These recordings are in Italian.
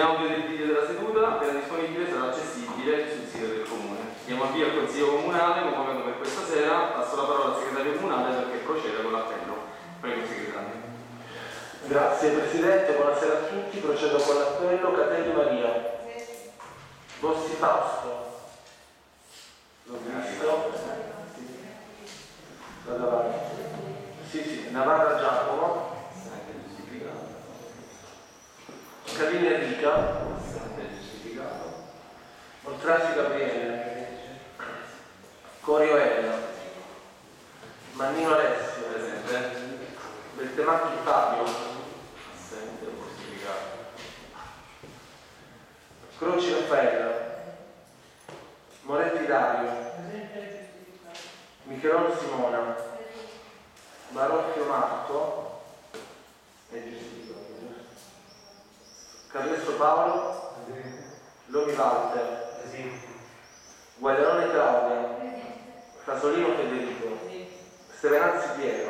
audio del video della seduta, appena disponibile, sarà accessibile sul sito del Comune. Diamo avvio al Consiglio Comunale, convocato per questa sera. Passo la parola al Segretario Comunale perché proceda con l'appello. Prego, Segretario. Grazie Presidente, buonasera a tutti. Procedo con l'appello. Catelli Maria. Bossi Fausto. L'ho visto. Vado avanti. Sì. Navarra Giacomo. Scalini Enrica. Oltrasi Gabriele. Corio Elena. Mannino Alessio. Presente. Beltemacchi Fabio. Assente, giustificato. Croci Raffaella. Moretti Dario. Michelon Simona. Marocchio Marco. È giustificato. Carlesso Paolo. Lomi Walter. Guagliarone Claudia. Casolino Federico. Stevenazzi Piero.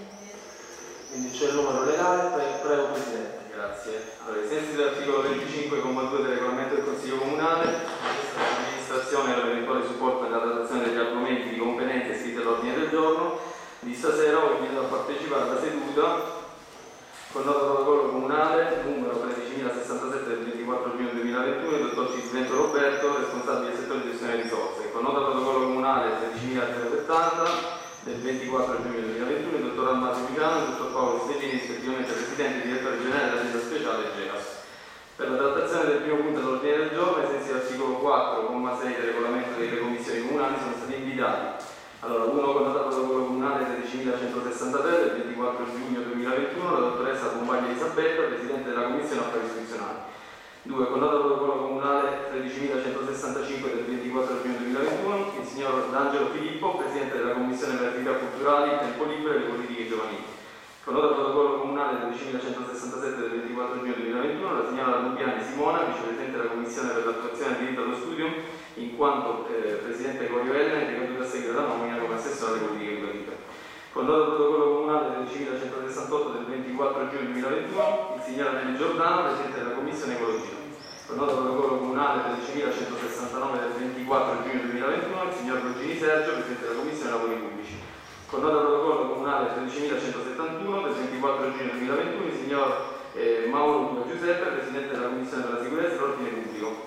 Quindi c'è il numero legale, prego Presidente. Grazie. Allora, ai sensi dell'articolo 25,2 del regolamento del Consiglio Comunale, l'amministrazione per l'eventuale supporto nella trattazione degli argomenti di competenza iscritti all'ordine del giorno di stasera ho invitato a partecipare alla seduta con nota protocollo comunale numero 13.067 del 24 giugno 2021 il dottor Cisvento Roberto, responsabile del settore di gestione delle risorse, con nota protocollo comunale 13.070 del 24 giugno 2021 il dottor Almaso Picano e il dottor Paolo Stellini, rispettivamente Presidente e Direttore Generale della Ditta Speciale GEAS. Per la trattazione del primo punto dell'ordine del giorno, ai sensi dell'articolo 4,6 del regolamento delle commissioni comunali, sono stati invitati. Allora, uno con nota protocollo comunale 13.163 del 24 giugno 2021, la dottoressa Bombaglia Elisabetta, Presidente della Commissione Affari Istituzionali. 2. Con nota protocollo comunale 13.165 del 24 giugno 2021, il signor D'Angelo Filippo, Presidente della Commissione per le attività culturali, il tempo libero e le politiche giovanili. Con nota protocollo comunale 13.167 del 24 giugno 2021, la signora Lubiani Simona, Vicepresidente della Commissione per l'attuazione del diritto allo studio, in quanto Presidente Corio Elena e decaduta a seguito della nomina come assessore alle politiche educative. Con nota protocollo comunale 13.168 del 24 giugno 2021, il signor Anelli Giordano, Presidente della Commissione Ecologia. Con nota protocollo comunale 13.169 del 24 giugno 2021, il signor Lugini Sergio, Presidente della Commissione Lavori Pubblici. Con nota protocollo comunale 13.171 del 24 giugno 2021, il signor Mauro Luca Giuseppe, Presidente della Commissione per la Sicurezza e l'Ordine Pubblico.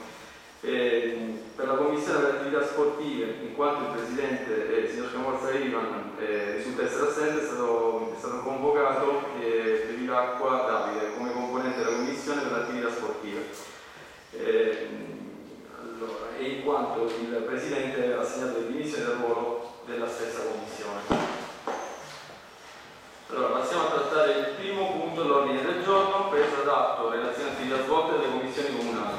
Per la Commissione per le attività sportive, in quanto il Presidente, il signor Camorza Ivan, risulta essere assente, è stato convocato Bevilacqua Davide come componente della Commissione per le attività sportive. Allora, e in quanto il Presidente ha assegnato le dimissioni dal ruolo della stessa Commissione. Allora, passiamo a trattare il primo punto dell'ordine del giorno, presa d'atto relazione attività svolte dalle commissioni comunali.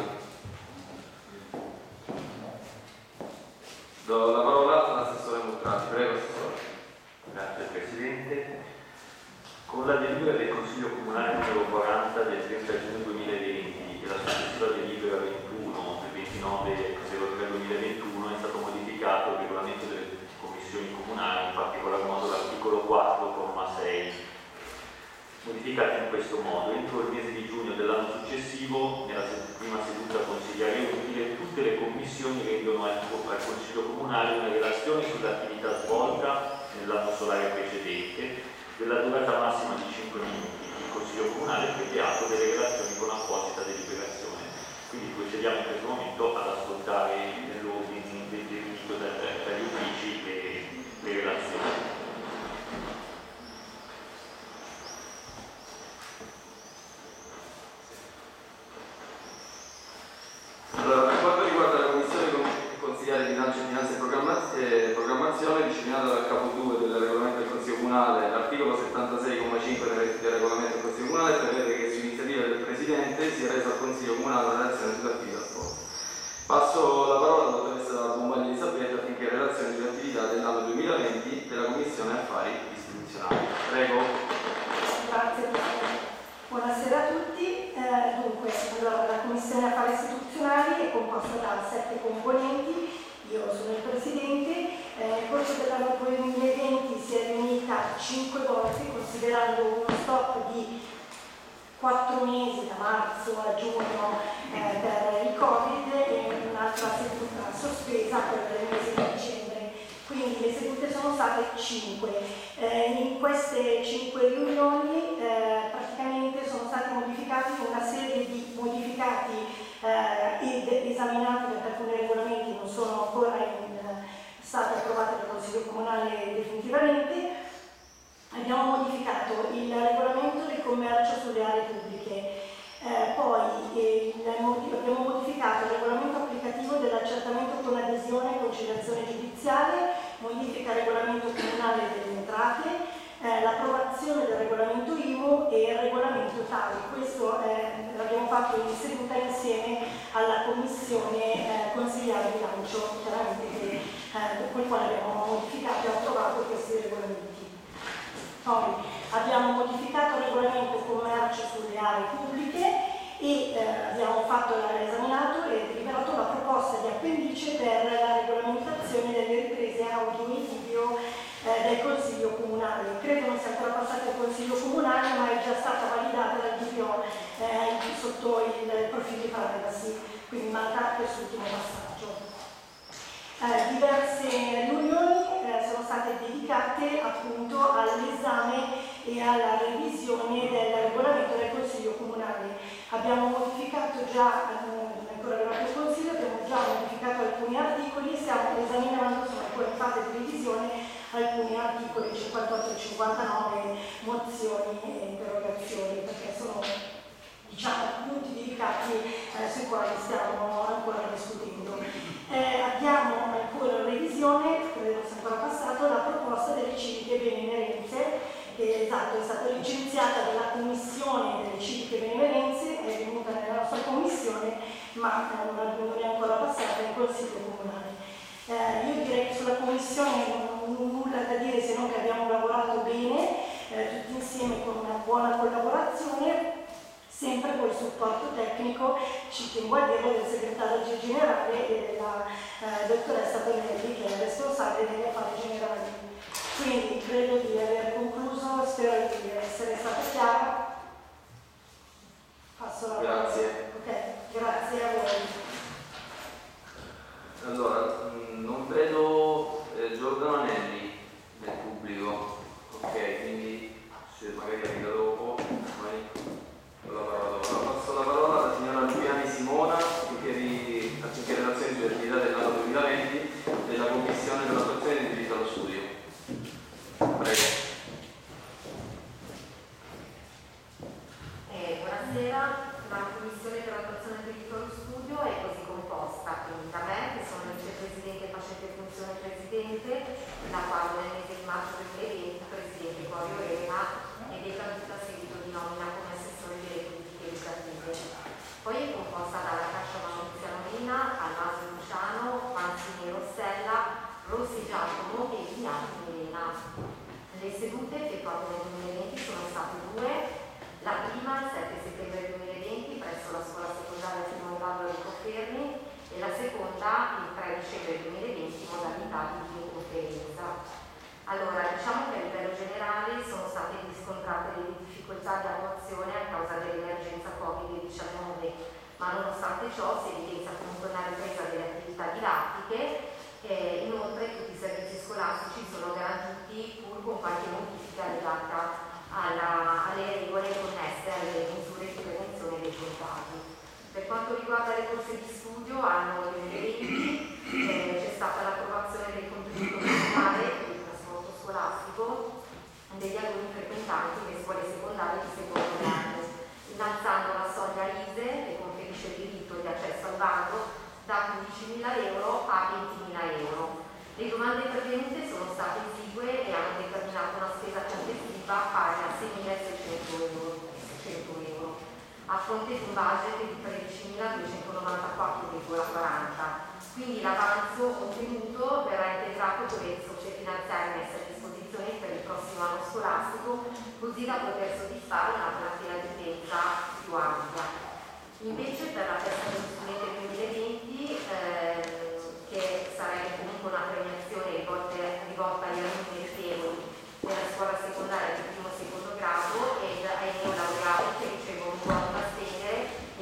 Do la parola all'assessore Moltrati. Prego, assessore. Grazie Presidente. Con la delibera del Consiglio Comunale numero 40 del 30 giugno 2020 e la successiva delibera 21 del 29/03/2021 è stato modificato il regolamento delle commissioni comunali, in particolar modo l'articolo 4,6, modificato in questo modo: entro il mese di giugno dell'anno successivo, nella prima seduta consigliare utile, tutte le commissioni rendono al Consiglio Comunale una relazione sull'attività svolta nell'anno solare precedente, della durata massima di 5 minuti. Il Consiglio Comunale prende atto delle relazioni con apposita deliberazione. Quindi procediamo in questo momento ad ascoltare nell'ordine definito dagli uffici le relazioni. Allora, per quanto riguarda la Commissione Consigliare Bilancio, Finanza e Programmazione, disciplinata dal capo 2 del regolamento del Consiglio Comunale, l'articolo 76,5 del regolamento del Consiglio Comunale prevede che su iniziativa del Presidente sia resa al Consiglio Comunale una relazione sull'attività svolta. Passo la parola alla dottoressa Bombaglia Elisabetta affinché relazioni sull'attività dell'anno 2020 della Commissione Affari Istituzionali. Prego. Grazie Presidente. Buonasera a tutti. Dunque, allora, la Commissione Affari Istituzionali è composta da 7 componenti, io sono il Presidente. Nel corso dell'anno 2020 si è riunita 5 volte, considerando uno stop di 4 mesi da marzo marzo a giugno per il Covid e un'altra seduta sospesa per il mese di dicembre. Quindi le sedute sono state 5. In queste 5 riunioni praticamente sono stati modificati una serie di modificati ed esaminati, perché alcuni regolamenti non sono ancora stati approvati dal Consiglio Comunale definitivamente. Abbiamo modificato il regolamento del commercio sulle aree pubbliche, poi abbiamo modificato il regolamento applicativo dell'accertamento con adesione e conciliazione giudiziale, modifica il regolamento comunale delle entrate, l'approvazione del regolamento IMU e il regolamento TARI. Questo l'abbiamo fatto in seduta insieme alla Commissione Consigliare Bilancio, chiaramente con il quale abbiamo modificato e approvato questi regolamenti. Poi abbiamo modificato il regolamento commercio sulle aree pubbliche e abbiamo esaminato e deliberato la proposta di appendice per la regolamentazione delle riprese audio e video del Consiglio Comunale. Credo non sia ancora passata al Consiglio Comunale, ma è già stata validata dal DPO sotto il profilo di privacy, quindi manca quest'ultimo passaggio. Diverse riunioni sono state dedicate appunto all'esame e alla revisione del regolamento del Consiglio Comunale. Abbiamo modificato già, ancora arrivato il Consiglio, abbiamo già modificato alcuni articoli e stiamo esaminando, sono ancora in fase di revisione, alcuni articoli 58 e 59, mozioni e interrogazioni, perché sono punti dedicati sui quali stiamo ancora discutendo. Abbiamo ancora in revisione, credo sia ancora passato, la proposta delle civiche benemerenze, che è stata licenziata dalla Commissione delle civiche benemerenze, è venuta nella nostra Commissione, ma non è ancora passata in Consiglio Comunale. Io direi che sulla Commissione non ho nulla da dire, se non che abbiamo lavorato bene, tutti insieme con una buona collaborazione, sempre con il supporto tecnico, ci tengo a dirlo, del segretario generale e della dottoressa Bellelli, che è responsabile degli affari generali. Quindi credo di aver concluso, spero di essere stata chiara. Passo la parola. Grazie. Ok, grazie a voi. Allora, non vedo Giordano Anelli nel pubblico, ok, quindi se magari arriva dopo, passo la parola alla signora Lupiani Simona, affinché relazioni sulle attività dell'anno 2020 della Commissione per l'attuazione del diritto allo studio. Prego. Buonasera, la Commissione per l'attuazione del diritto allo studio è così composta, quindi da me, che sono il vicepresidente facente funzione presidente, da quando nel mese di marzo 2020 il presidente Corio Elena è decaduto a seguito di nomina come assessore delle politiche educative. Poi è composta dalla Cascia Maurizia Marina, Almasio Luciano, Manzini Rossella, Rossi Giacomo e Ignazio Milena. Le sedute effettuate nel 2020 sono state 2. La prima il 7 settembre 2020 presso la scuola secondaria Simone Vallo di Confermi e la seconda il 3 dicembre 2020 modalità di videoconferenza. Allora, diciamo che a livello generale sono state riscontrate delle difficoltà di attuazione a causa dell'emergenza Covid-19, ma nonostante ciò si evidenzia comunque una ripresa delle attività didattiche. Inoltre tutti i servizi scolastici sono garantiti pur con qualche modifica legata alle regole connesse alle misure di prevenzione dei contagi. Per quanto riguarda le borse di studio, anno 2020 c'è stata l'approvazione del contributo personale per il trasporto scolastico degli alunni frequentanti le scuole secondarie di secondo grado, innalzando la soglia ISE che conferisce il diritto di accesso al bando da 15.000 euro a 20.000 euro. Le domande pervenute sono state esigue e hanno determinato una spesa complessiva pari a 6.600 euro, a fronte di un budget di 13.294,40. Quindi l'avanzo ottenuto verrà integrato con le risorse finanziarie messe a disposizione per il prossimo anno scolastico, così da poter soddisfare una platea di utenza più ampia. Invece per la festa dello studente 2020, che sarebbe comunque una premiazione rivolta agli alunni meritevoli della scuola secondaria di primo e secondo grado ed ai neolaureati che ricevono un buono da stendere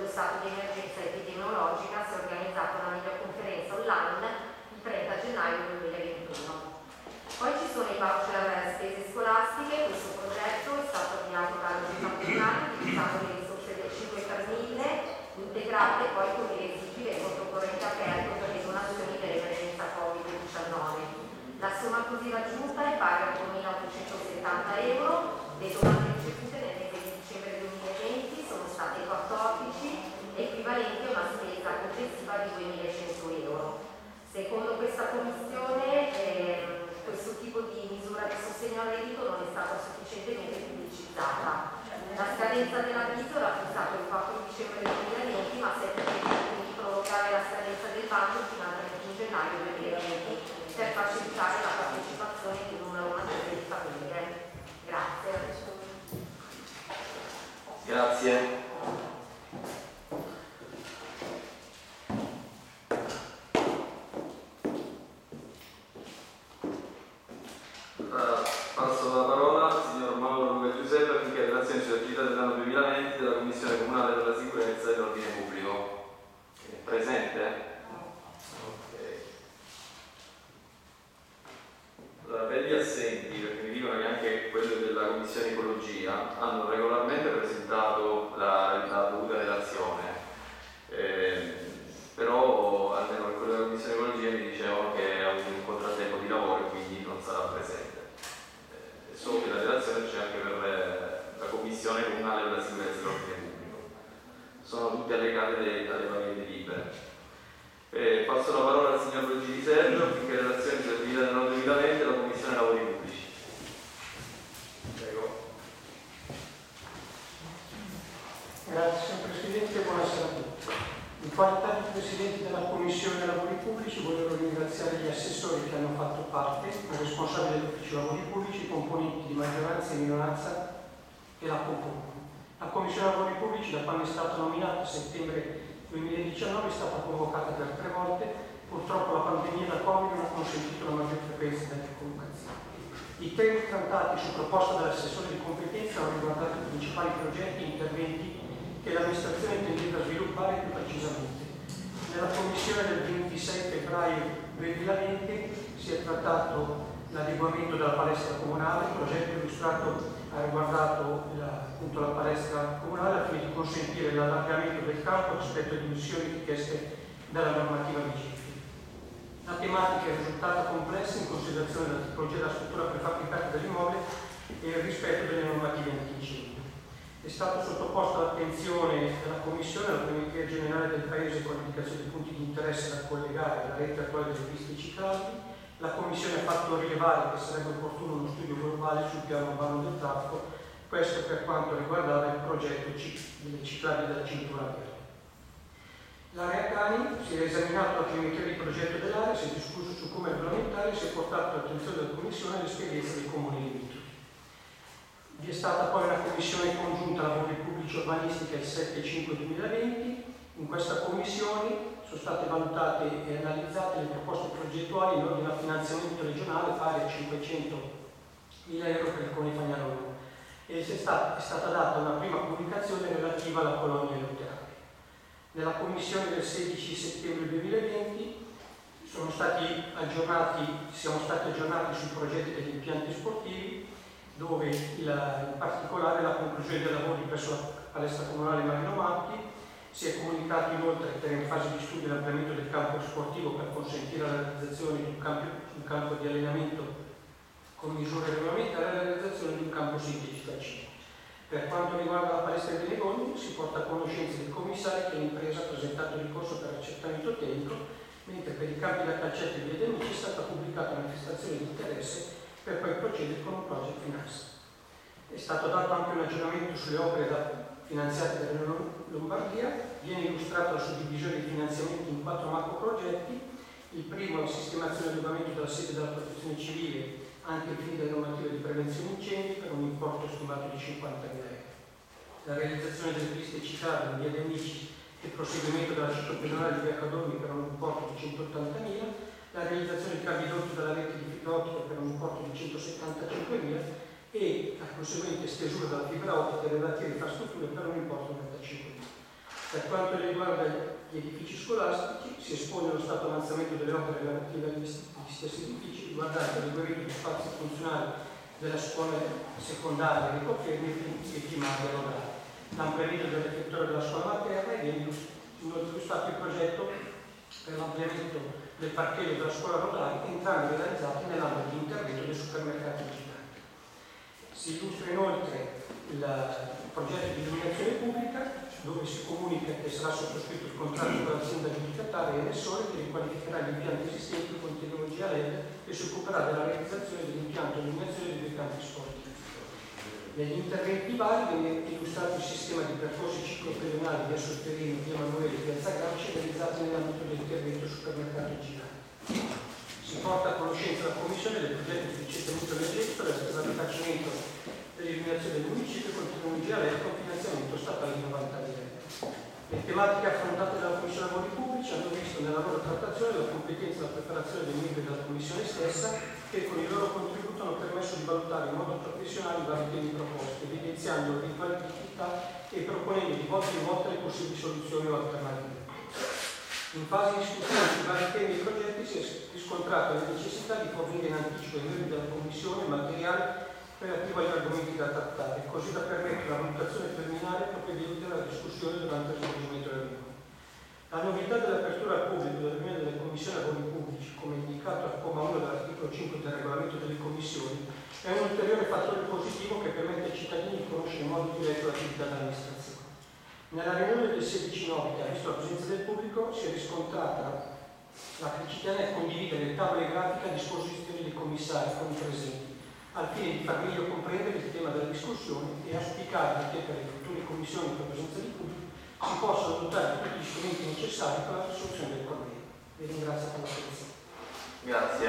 lo stato di emergenza epidemiologica si è organizzata una videoconferenza online il 30 gennaio 2021. Poi ci sono i voucher spese scolastiche. Questo progetto è stato avviato dallo Stato comunale utilizzando le risorse del 5 per 1000, integrate poi con i residui del conto corrente aperto per le donazioni dell'emergenza Covid-19. La somma così raggiunta è pari a 8.870 euro. Le domande ricevute nel mese di dicembre 2020 sono state 14, equivalenti a una spesa complessiva di 2.100 euro. Secondo questa commissione questo tipo di misura di sostegno al reddito non è stata sufficientemente pubblicizzata. La scadenza dell'avviso era fissata il 4 dicembre 2020, ma si è preferito quindi prorogare la scadenza del bando fino al 31 gennaio 2020 per facilitare la partecipazione di un numero maggiore di famiglie. Grazie. Grazie. Passo la parola al signor Mauro Luca Giuseppe affinché relazioni sull'attività dell'anno 2020 della Commissione Comunale per la Sicurezza e l'Ordine Pubblico. È presente? Ok. Allora, per gli assenti, perché mi dicono che anche quelli della Commissione Ecologia hanno regolarmente presentato la dovuta relazione, però almeno per quello della Commissione Ecologia mi dicevano che ha avuto un contrattempo di lavoro e quindi non sarà presente. So che la relazione c'è anche per la Commissione Comunale per la Sicurezza e l'Ordine Pubblico. Sono tutte allegate alle varie delibere. Passo la parola al signor Luigi Di Sergio affinché relazioni sull'attività dell'anno 2020 della Commissione Lavori Pubblici. Prego. Grazie signor Presidente, buonasera a tutti. In qualità di Presidente della Commissione Lavori Pubblici volevo ringraziare gli assessori che hanno fatto parte, i responsabili dell'Ufficio Lavori Pubblici, i componenti di maggioranza e minoranza che la compongono. La Commissione Lavori Pubblici, da quando è stata nominata a settembre 2019, è stata convocata per 3 volte. Purtroppo la pandemia da Covid non ha consentito la maggior frequenza delle convocazioni. I temi trattati su proposta dell'assessore di competenza hanno riguardato i principali progetti e interventi che l'amministrazione intendeva sviluppare più precisamente. Nella commissione del 26 febbraio 2020 si è trattato l'adeguamento della palestra comunale. Il progetto illustrato ha riguardato appunto la palestra comunale al fine di consentire l'allargamento del campo rispetto alle dimensioni richieste dalla normativa vigente. La tematica è risultata complessa in considerazione della tipologia della struttura prefabbricata dell'immobile e il rispetto delle normative antincendio. È stato sottoposto all'attenzione della Commissione la Primaria Generale del Paese con l'indicazione di punti di interesse da collegare alla rete attuale delle piste ciclabili. La Commissione ha fatto rilevare che sarebbe opportuno uno studio globale sul piano urbano del traffico, questo per quanto riguardava il progetto delle ciclabili della cintura verde. L'area Cani si è esaminato la geometria di progetto dell'area, si è discusso su come regolamentare e si è portato all'attenzione della Commissione l'esperienza dei comuni limitrofi. Vi è stata poi una commissione congiunta lavori pubblici urbanistica il 7/5/2020. In questa commissione sono state valutate e analizzate le proposte progettuali in ordine al finanziamento regionale pari a 500.000 euro per il Comune Fagnano e è stata data una prima comunicazione relativa alla colonia luterana. Nella commissione del 16 settembre 2020 siamo stati aggiornati sui progetti degli impianti sportivi, dove in particolare la conclusione dei lavori presso la palestra comunale Marino Matti. Si è comunicato inoltre che era in fase di studio l'ampliamento del campo sportivo per consentire la realizzazione di un campo di allenamento con misure regolamentari e la realizzazione di un campo sintetico a cibo. Per quanto riguarda la palestra di Benevogli, si porta a conoscenza del commissario che l'impresa ha presentato ricorso per accertamento tecnico, mentre per i campi da calcetto e via De Amici è stata pubblicata una manifestazione di interesse per poi procedere con un project finance. È stato dato anche un aggiornamento sulle opere finanziate dalla Lombardia. Viene illustrata la suddivisione dei finanziamenti in 4 macro progetti. Il primo è la sistemazione e adeguamento della sede della protezione civile anche ai fini delle normative di prevenzione incendi per un importo stimato di 50.000 euro. La realizzazione delle piste ciclabili in via De Amici e il proseguimento della ciclopedonale di via Cadorni per un importo di 180.000, la realizzazione di cavi dotti dalla rete di fibra ottica per un importo di 175.000 e la conseguente stesura della fibra ottica e relative infrastrutture per un importo di 95.000. Per quanto riguarda gli edifici scolastici, si espone lo stato avanzamento delle opere relative agli stessi edifici, riguardanti l'adeguamento di spazi funzionali della scuola secondaria di Ricofermi e primaria Rodale, l'ampliamento del refettorio della scuola materna e viene illustrato il progetto per l'ampliamento del parcheggio della scuola Rodale, entrambi realizzati nell'ambito di intervento del supermercato gigante. Si illustra inoltre il progetto di illuminazione pubblica, dove si comunica che sarà sottoscritto il contratto con l'azienda giudicataria e Essore che riqualificherà gli impianti esistenti con tecnologia LED e si occuperà della realizzazione dell'impianto di illuminazione dei due campi sportivi. Negli interventi vari viene illustrato il sistema di percorsi ciclopedonali via Sotterino, via Manuele e piazza Gramsci realizzati nell'ambito dell'intervento supermercato gigante. Si porta a conoscenza la Commissione del progetto di ricevuto energetico per il rifacimento dell'illuminazione del municipio con tecnologia LED con finanziamento statale di 90.000 euro. Le tematiche affrontate dalla Commissione Lavori Pubblici hanno visto nella loro trattazione la competenza e la preparazione dei membri della Commissione stessa che con il loro contributo hanno permesso di valutare in modo professionale i vari temi proposti, evidenziando l'eventuale criticità e proponendo di volta in volta le possibili soluzioni o alternative. In fase di discussione sui vari temi e progetti si è riscontrata la necessità di fornire in anticipo ai membri della Commissione materiale relativo agli argomenti da trattare, così da permettere la valutazione preliminare proprio di evitare la discussione durante il svolgimento della riunione. La novità dell'apertura al pubblico della riunione delle commissioni lavori pubblici, come indicato al comma 1 dell'articolo 5 del regolamento delle commissioni, è un ulteriore fattore positivo che permette ai cittadini di conoscere in modo diretto l'attività dell'amministrazione. Nella riunione del 16 9, che ha visto la presenza del pubblico, si è riscontrata la criticità nel condividere le tavole grafiche a disposizione dei commissari con i presenti, al fine di far meglio comprendere il tema della discussione e auspicare che per le future commissioni con presenza di pubblico si possano dotare di tutti gli strumenti necessari per la risoluzione del problema. Vi ringrazio per l'attenzione. Grazie.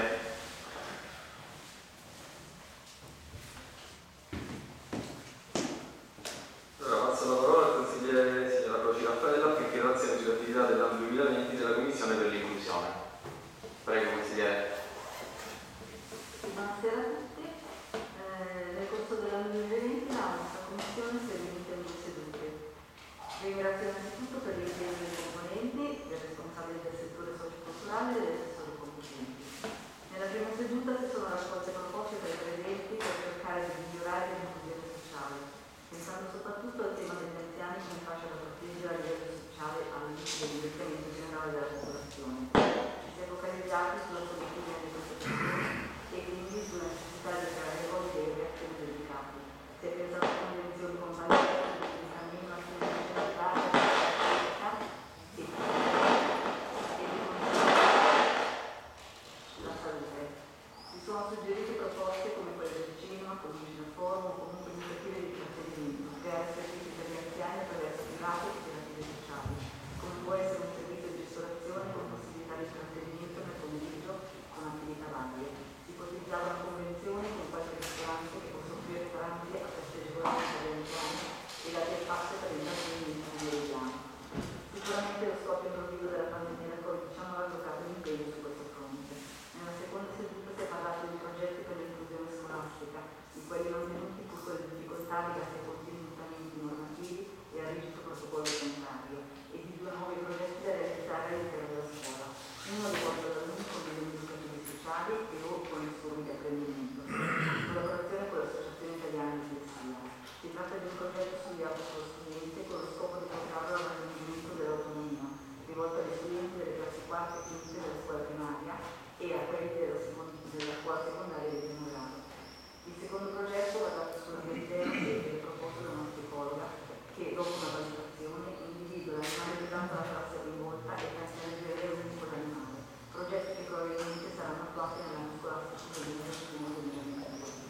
Allora passo la parola al consigliere signora Croci Raffaella affinché relazioni sull'attività dell'anno 2020 della Commissione per l'inclusione. Prego consigliere. Buonasera a tutti. Nel corso dell'anno 2020 la nostra Commissione si è riunita in 2 sedute. Ringrazio innanzitutto per l'impegno dei componenti, del responsabile del settore socioculturale e degli assessori competenti. Nella prima seduta si sono raccolte proposte dai presenti per cercare di migliorare l'inclusione sociale, pensando soprattutto al tema degli anziani come fascia da proteggere a livello sociale all'inizio dell'invecchiamento generale della popolazione. Si è focalizzati sulla solitudine di queste persone e quindi sulla necessità di creare ruoli dei reazioni dedicati. Si è pensato a convenzioni con famiglie di cammino a fine di centrale e di sulla salute. Si sono suggerite proposte come quelle del cinema, Commission Forum o comunque iniziative di intrattenimento, creare servizi per gli anziani attraverso privati e cooperative sociali, come può essere un servizio di ristorazione con possibilità di intrattenimento nel pomeriggio con attività varie. Si ipotizzava una convenzione con qualche ristorante che possa offrire pranzi a queste agevolate per gli anziani e la via passe per l'intrattenimento pomeridiano. Sicuramente lo scoppio improvviso della pandemia del Covid-19 ha bloccato l'impegno su questo fronte. Nella seconda seduta si è parlato di progetti per l'inclusione scolastica, di quelli non venuti pur con le difficoltà legate ai continui mutamenti normativi e al rigido protocollo sanitario, e di 2 nuovi progetti da realizzare all'interno della scuola. Uno rivolto ad alunni con bisogni educativi sociali e l'altro con le forme di apprendimento, in collaborazione con l'Associazione Italiana di Dislessia. Si tratta di un progetto studiato con lo studente con lo scopo di portarlo al raggiungimento dell'autonomia, rivolto agli studenti delle classi 4 e 5 della scuola primaria e a quelli della scuola secondaria di primo grado. Il secondo progetto basato sulla residenza e proposto da una psicologa che, dopo una valutazione, individua l'animale usato alla classe coinvolta e pensa a leggere un unico animale, progetti che probabilmente saranno attuati nell'anno scolastico 2021-2022.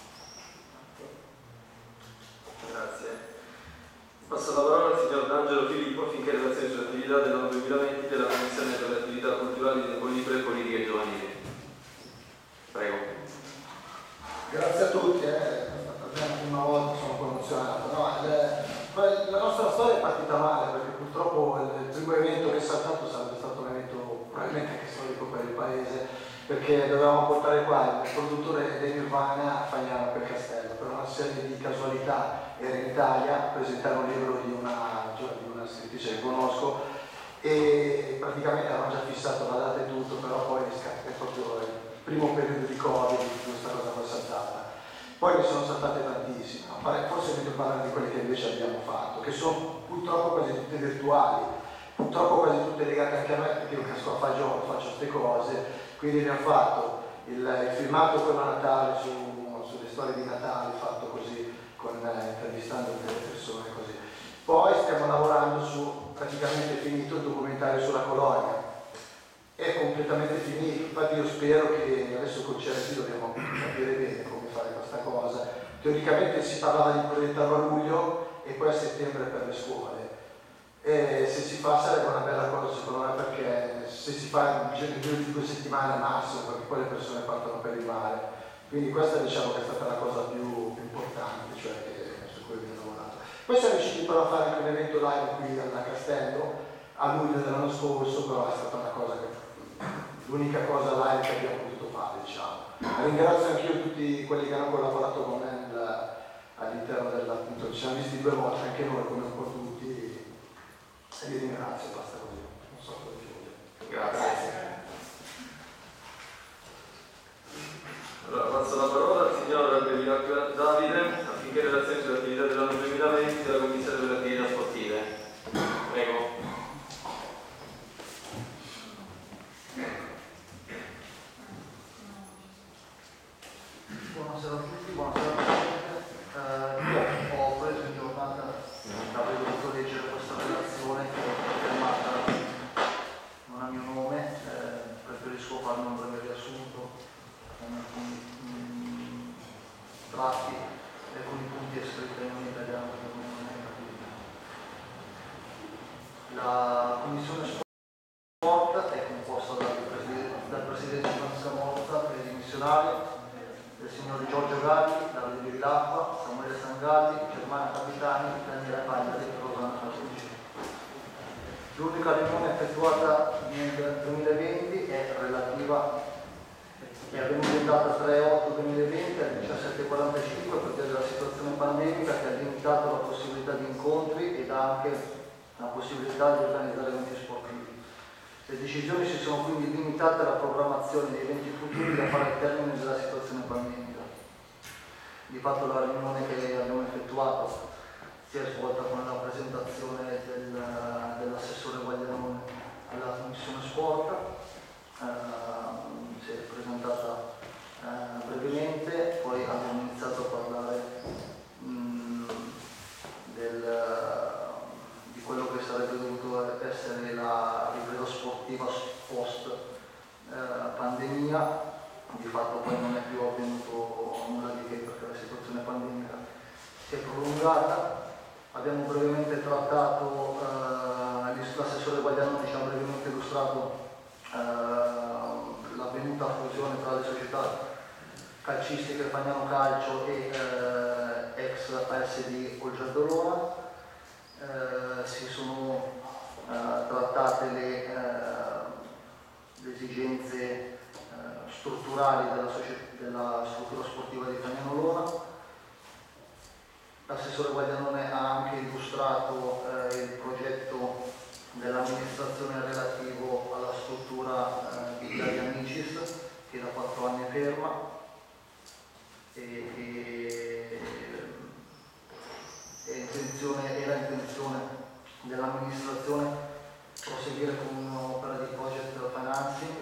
Grazie. Passo la parola al signor D'Angelo Filippo affinché relazioni sull'attività dell'anno 2020 della Commissione per le attività culturali, tempo libero e politiche giovanili. Prego. Grazie a tutti, è stata già la prima volta che sono emozionato. No, la nostra storia è partita male perché purtroppo il primo evento che è saltato sarebbe stato un evento probabilmente anche storico per il paese, perché dovevamo portare qua il produttore dei Nirvana a Fagnano per Castello. per una serie di casualità era in Italia a presentare un libro di una scrittrice che conosco e praticamente avevamo già fissato la data e tutto, però poi è proprio il primo periodo di Covid, questa cosa poi è saltata. Poi ne sono saltate tantissime, forse è meglio parlare di quelle che invece abbiamo fatto, che sono purtroppo quasi tutte virtuali, purtroppo quasi tutte legate anche a me, perché io casco a fagiolo, faccio queste cose, quindi abbiamo fatto il filmato per Natale sulle storie di Natale, fatto così, intervistando delle persone così. Poi stiamo lavorando su, praticamente finito, il documentario sulla colonia. È completamente finito, infatti io spero che adesso col CRT dobbiamo capire bene come fare questa cosa. Teoricamente si parlava di proiettarlo a luglio e poi a settembre per le scuole. E se si fa sarebbe una bella cosa secondo me, perché se si fa in giro di 2 settimane al massimo, perché poi le persone partono per il mare. Quindi questa diciamo che è stata la cosa più importante, cioè su cui abbiamo lavorato. Poi siamo riusciti però a fare anche un evento live qui al Castello a luglio dell'anno scorso, però è stata una cosa che l'unica cosa live che abbiamo potuto fare, diciamo. Ringrazio anch'io tutti quelli che hanno collaborato con me all'interno dell'appunto, ci siamo visti 2 volte anche noi come un po' tutti e vi ringrazio, basta così, non so cosa dire. Grazie. Allora passo la parola al signor Davide affinché relazioni sull'attività dell'anno 2020 della Commissione per le attività sportive. Prego. Buonasera a tutti, buonasera Presidente. Io ho preso in giornata, avrei dovuto leggere questa relazione che è firmata non a mio nome, preferisco farne un breve riassunto con alcuni tratti e con i punti scritti in italiano che non è capito. La Commissione Sport è composta dal Presidente Francesco Morza per i dimissionari, del signor Giorgio Galli, Davide Villappa, Samuele Sangati, Germano Capitani, Daniele Pagliari e Rosanna Fasucci. L'unica riunione effettuata nel 2020 è relativa, è avvenuta in data 3/8/2020 alle 17:45 per via della situazione pandemica che ha limitato la possibilità di incontri ed anche la possibilità di organizzare eventi sportivi. Le decisioni si sono quindi limitate alla programmazione di eventi futuri da fare al termine della situazione pandemica. Di fatto la riunione che abbiamo effettuato si è svolta con la presentazione dell'assessore Guaglianone alla Commissione Sport, si è presentata brevemente, poi abbiamo iniziato a parlare di quello che sarebbe dovuto essere la ripresa sportiva post pandemia. Di fatto poi non è più avvenuto nulla di che perché la situazione pandemica si è prolungata. Abbiamo brevemente trattato, l'assessore Guaglianone ci ha brevemente illustrato l'avvenuta fusione tra le società calcistiche Fagnano Calcio e ex ASD Olgierdolona. Si sono trattate le esigenze strutturali della struttura sportiva di Fagnano Lona. L'assessore Guaglianone ha anche illustrato il progetto dell'amministrazione relativo alla struttura di Via di Amicis che da 4 anni è ferma era intenzione dell'amministrazione proseguire con un'opera di project financing.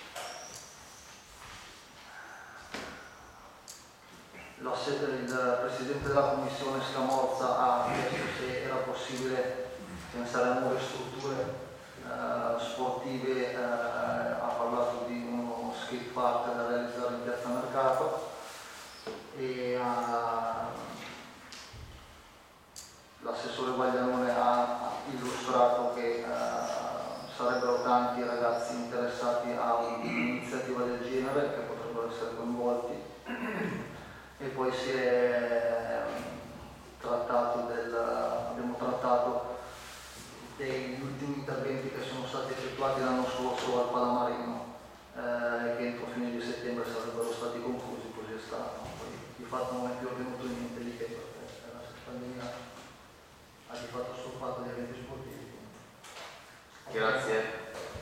Il Presidente della Commissione Scamorza ha chiesto se era possibile pensare a nuove strutture sportive, ha parlato di uno skate park da realizzare in Piazza Mercato e l'assessore Guaglianone ha illustrato che sarebbero tanti ragazzi interessati a un'iniziativa del genere che potrebbero essere coinvolti. E poi abbiamo trattato degli ultimi interventi che sono stati effettuati l'anno scorso al Palamarino, che entro fine di settembre sarebbero stati conclusi, così è stato. Poi di fatto non è più avvenuto niente di che, perché la pandemia ha di fatto stoppato gli eventi sportivi. Grazie.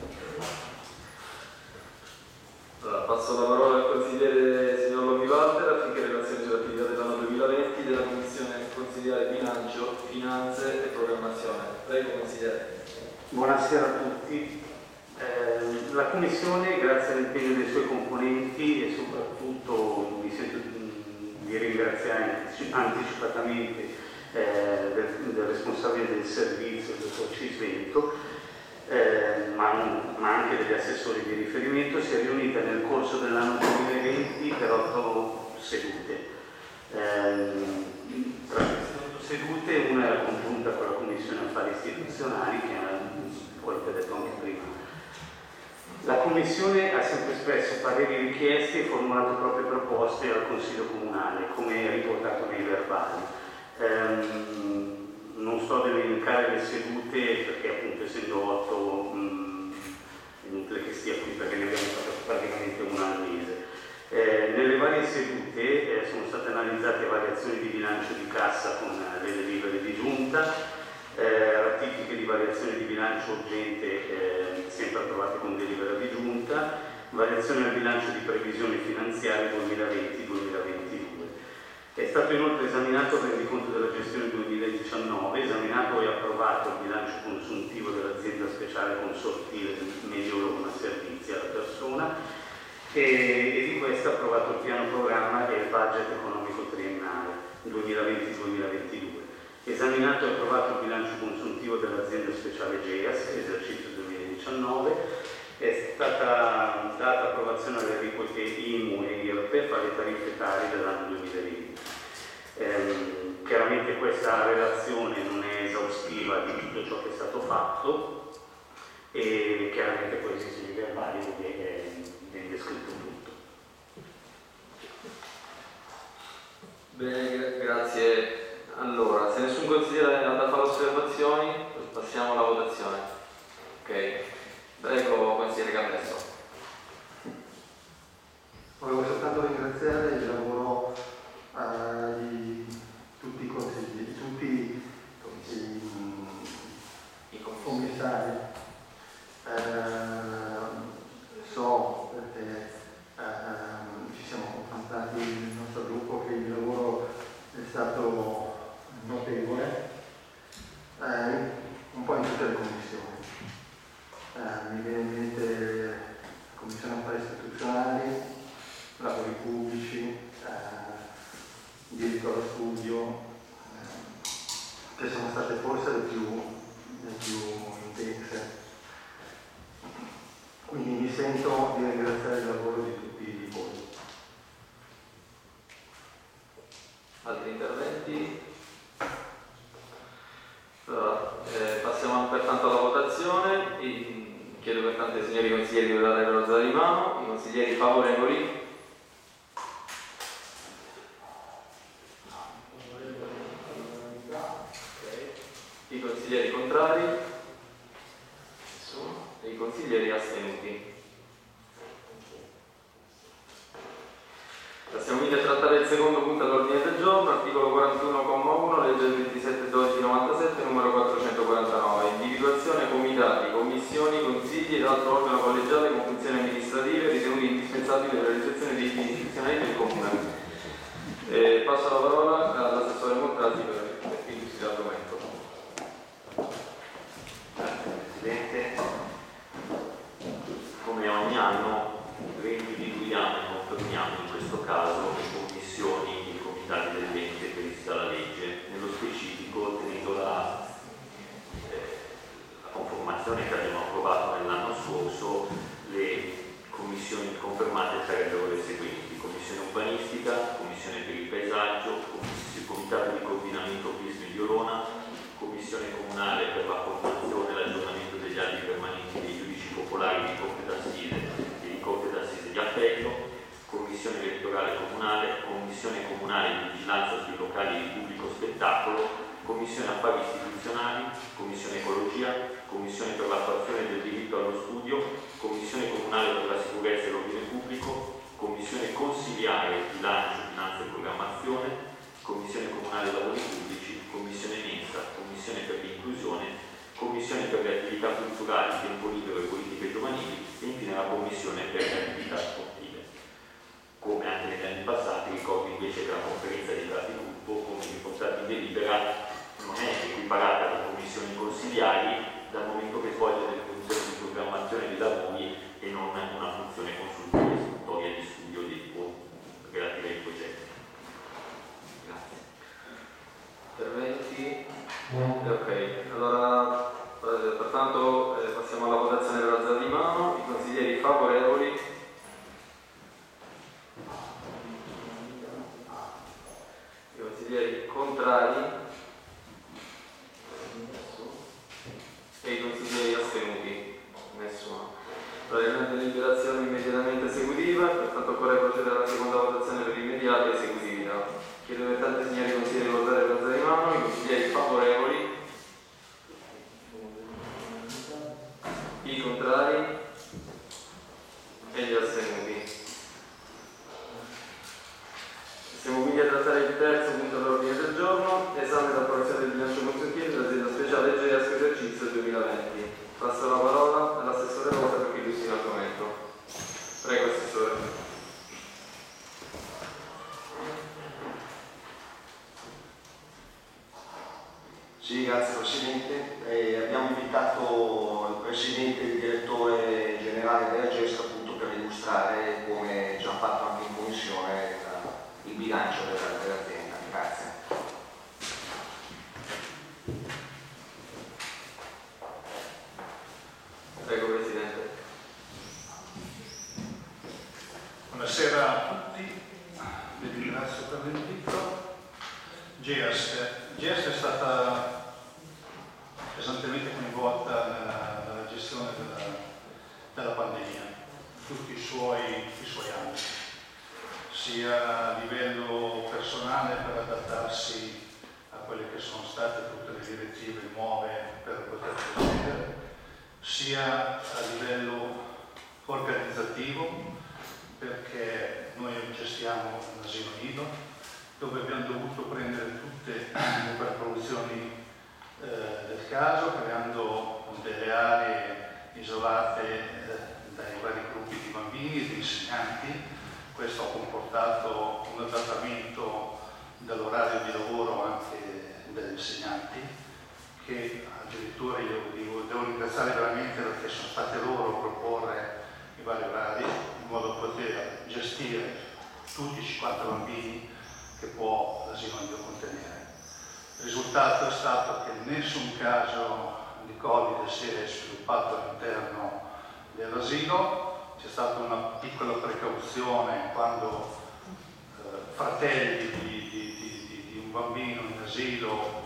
Allora, passo la parola al consigliere signor Lovi Walter affinché relazioni sull'attività dell'anno 2020 della Commissione Consigliare Bilancio, Finanze e Programmazione. Prego, consigliere. Buonasera a tutti. La Commissione, grazie all'impegno dei suoi componenti e soprattutto mi sento di ringraziare anticipatamente del responsabile del servizio, il dottor Cisvento, ma anche degli assessori di riferimento, si è riunita nel corso dell'anno 2020 per 8 sedute. Tra queste 8 sedute una era congiunta con la Commissione Affari Istituzionali, che era quello che ho detto anche prima. La Commissione ha sempre espresso pareri richiesti e formulato proprie proposte al Consiglio Comunale, come è riportato nei verbali. Non sto ad elencare le sedute perché appunto essendo 8 è inutile che stia qui perché ne abbiamo fatto praticamente una al mese. Nelle varie sedute sono state analizzate variazioni di bilancio di cassa con le delibere di giunta, ratifiche di variazioni di bilancio urgente sempre approvate con delibera di giunta, variazioni al bilancio di previsione finanziaria 2020-2022. È stato inoltre esaminato il rendiconto della gestione 2019, esaminato e approvato il bilancio consuntivo dell'azienda speciale consortile Medio Roma Servizi alla persona e di questo ha approvato il piano programma e il budget economico triennale 2020-2022. Esaminato e approvato il bilancio consuntivo dell'azienda speciale GEAS, esercizio 2019, è stata data approvazione alle aliquote IMU e IRPEF alle tariffe tali dell'anno 2020. Chiaramente questa relazione non è esaustiva di tutto ciò che è stato fatto e chiaramente poi esistono i verbali dove viene descritto tutto. Bene, grazie. Allora, se nessun consigliere ha da fare osservazioni, passiamo alla votazione. Ok, prego consigliere Carlesso. Volevo soltanto ringraziare il lavoro di tutti i consigli, tutti i commissari. So perché ci siamo confrontati nel nostro gruppo che il lavoro è stato notevole, un po' in tutte le commissioni. Mi viene in mente la Commissione Affari Istituzionali, lavori pubblici, diritto allo studio, che sono state forse le più intense. Quindi mi sento di ringraziare il lavoro di tutti voi. Altri interventi? Allora, passiamo pertanto alla votazione. Chiedo pertanto ai signori consiglieri di dare l'alzata di mano. I consiglieri favorevoli? I consiglieri contrari? Nessuno. E i consiglieri astenuti? Passiamo quindi a trattare il secondo punto all'ordine del giorno, articolo 41,1, legge 27/12/97, numero 449, individuazione comitati, commissioni, consigli ed altro organo collegiale con funzioni amministrative ritenuti indispensabili per la realizzazione dei fini istituzionali del Comune. Passo la parola all'assessore Montazzi per l'illustrazione dell'argomento. Presidente, come ogni anno reindividuiamo e confermiamo in questo caso le commissioni, i comitati dell'ente previsti dalla legge, nello specifico tenendo la conformazione che abbiamo approvato nell'anno scorso. Le commissioni confermate sarebbero le seguenti: Commissione Urbanistica, Commissione per il Paesaggio, Comitato di Coordinamento PIS Mediolona, Commissione Comunale per la formazione e l'aggiornamento degli albi permanenti dei giudici popolari di Corte d'Assise e di Corte d'Assise di Appello, Commissione Elettorale Comunale, Commissione Comunale di Vigilanza sui locali di pubblico spettacolo, Commissione Affari Istituzionali, Commissione Ecologia, Commissione per l'attuazione del diritto allo studio, Commissione Comunale per la Sicurezza e l'Ordine Pubblico, Commissione Consiliare Bilancio, Finanza e Programmazione, Commissione Comunale Lavori Pubblici, Commissione Mensa, Commissione per l'Inclusione, Commissione per le Attività Culturali, Tempo Libero e Politiche Giovanili e infine la Commissione per le Attività Sportive. Come anche negli anni passati, ricordo invece che la conferenza dei capigruppo, come riportato in delibera, non è equiparata alle commissioni consigliari dal momento che svolge delle funzioni di programmazione dei lavori e non una funzione consultiva, istruttoria di studio relativa ai progetti. Grazie. Interventi? Ok, allora pertanto passiamo alla votazione per alzata di mano. I consiglieri favorevoli? I consiglieri contrari? E i consiglieri astenuti? Nessuno. Allora, è una deliberazione immediatamente esecutiva, pertanto occorre procedere alla seconda votazione per immediata esecutività. Chiedo per tanti signori consiglieri di votare per alzata di mano. I consiglieri favorevoli? I contrari? E gli astenuti? Siamo quindi a trattare il terzo punto all'ordine del giorno, esame ed approvazione del bilancio consuntivo dell'azienda speciale GEASP esercizio 2020. Passo la parola all'assessore Rosa per chi illustri l'argomento. Prego, assessore. Sì, grazie Presidente. Abbiamo invitato il Presidente e il Direttore Generale della GESP appunto per illustrare, come già fatto anche in Commissione, il bilancio dell'azienda. Grazie. Prego, Presidente. Buonasera a tutti, vi ringrazio per l'invito. GEASP è stata pesantemente coinvolta nella gestione della pandemia, tutti i suoi ambiti, sia a livello personale per adattarsi a quelle che sono state tutte le direttive nuove per poter procedere, sia a livello organizzativo, perché noi gestiamo un asilo nido dove abbiamo dovuto prendere tutte le precauzioni del caso, creando delle aree isolate dai vari gruppi di bambini e di insegnanti. Questo ha comportato un adattamento dell'orario di lavoro anche degli insegnanti, che addirittura io devo ringraziare veramente perché sono state loro a proporre i vari orari in modo da poter gestire tutti i 50 bambini che può l'asilo nido contenere. Il risultato è stato che in nessun caso di Covid si è sviluppato all'interno dell'asilo. C'è stata una piccola precauzione quando fratelli di un bambino in asilo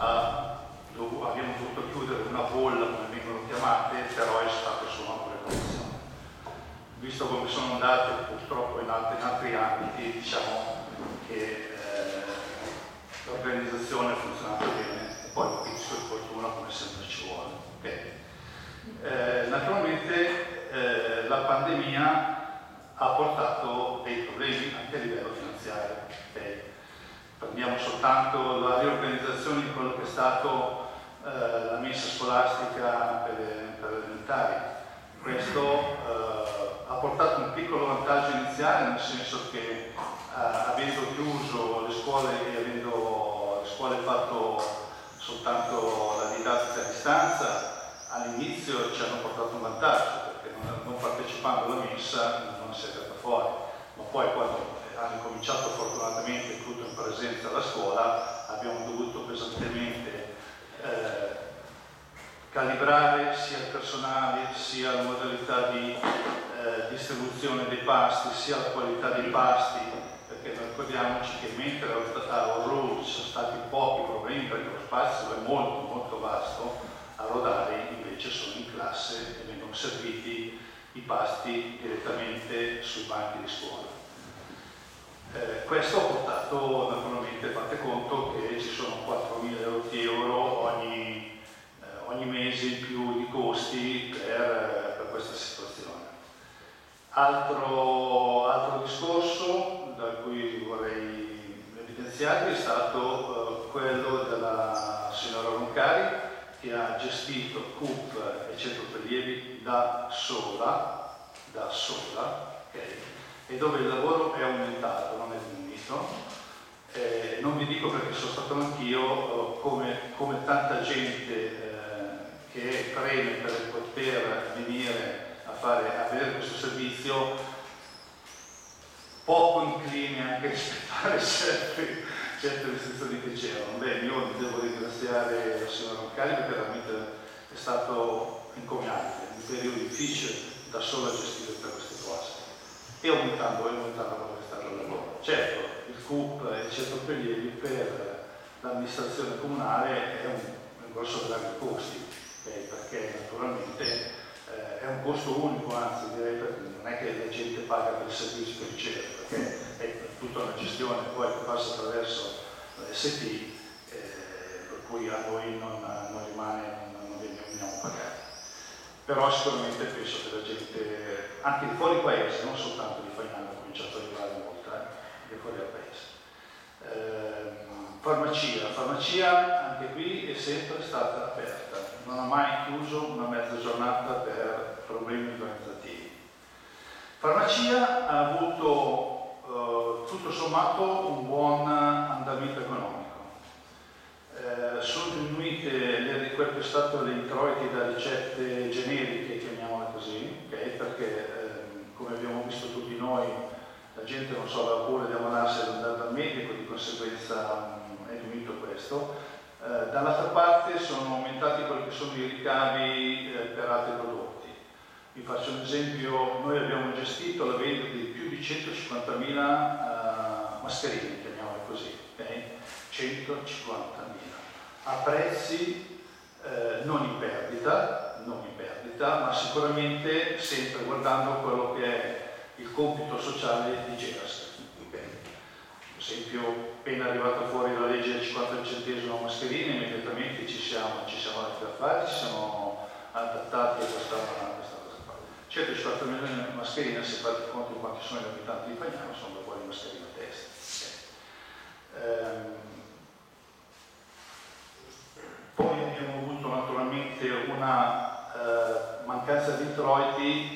abbiamo dovuto chiudere una bolla, come vengono chiamate, però è stata solo una precauzione. Visto come sono andate purtroppo in altri ambiti, diciamo che l'organizzazione ha funzionato bene e poi un pizzico di fortuna come sempre ci vuole. Okay. Naturalmente la pandemia ha portato dei problemi anche a livello finanziario. Okay. Prendiamo soltanto la riorganizzazione di quello che è stato la mensa scolastica per le elementari. Questo ha portato un piccolo vantaggio iniziale, nel senso che avendo chiuso le scuole e avendo le scuole fatto soltanto la didattica a distanza, all'inizio ci hanno portato un vantaggio, perché non partecipando alla mensa non si è andata fuori, ma poi quando hanno cominciato fortunatamente tutto in presenza alla scuola abbiamo dovuto pesantemente calibrare sia il personale, sia la modalità di distribuzione dei pasti, sia la qualità dei pasti, perché ricordiamoci che mentre a Orru ci sono stati pochi problemi perché lo spazio è molto vasto, a Rodari invece sono in classe e vengono serviti i pasti direttamente sui banchi di scuola. Questo ha portato naturalmente, fate conto che ci sono 4.000 euro ogni mese in più di costi per questa situazione. Altro discorso da cui vorrei evidenziare finanziari è stato quello della signora Roncari, che ha gestito CUP e centro prelievi da sola, okay? E dove il lavoro è aumentato, non è diminuito. Non vi dico perché sono stato anch'io, come tanta gente che preme per poter venire a avere questo servizio, poco incline anche a rispettare certe restrizioni che c'erano. Beh, io devo ringraziare la signora Roncari perché veramente è stato encomiabile, un periodo difficile da solo a gestire per queste cose, e aumentando la velocità del lavoro. Certo, il CUP e il centro prelievi per l'amministrazione comunale è un grosso grande costi, okay? Perché naturalmente è un costo unico, anzi direi, perché non è che la gente paga per il servizio che riceve, perché è tutta una gestione poi che passa attraverso l'ST, per cui a noi non veniamo pagati. Però sicuramente penso che la gente, anche di fuori paese, non soltanto di Fagnano, ha cominciato ad arrivare molta, anche fuori dal paese. Farmacia anche qui è sempre stata aperta, non ha mai chiuso una mezza giornata per problemi organizzativi. Farmacia ha avuto tutto sommato un buon andamento economico. Sono diminuite quel che è stato le introiti da ricette generiche, chiamiamole così, okay? Perché come abbiamo visto tutti noi, la gente non so, aveva paura di ammalarsi ad andare dal medico, di conseguenza è diminuito questo. Dall'altra parte sono aumentati quelli che sono i ricavi per altri prodotti. Vi faccio un esempio: noi abbiamo gestito la vendita di più di 150.000 mascherine, chiamiamole così, okay? 150.000 a prezzi non in perdita, ma sicuramente sempre guardando quello che è il compito sociale di Geras. Okay? Per esempio, appena arrivata fuori la legge del 50 centesimo mascherine, immediatamente ci siamo dati da fare, ci siamo adattati a questa cosa qua. 150.000 mascherine, se fate conto di quanti sono gli abitanti di Fagnano, sono 2 mascherine a testa. Okay? Poi abbiamo avuto naturalmente una mancanza di introiti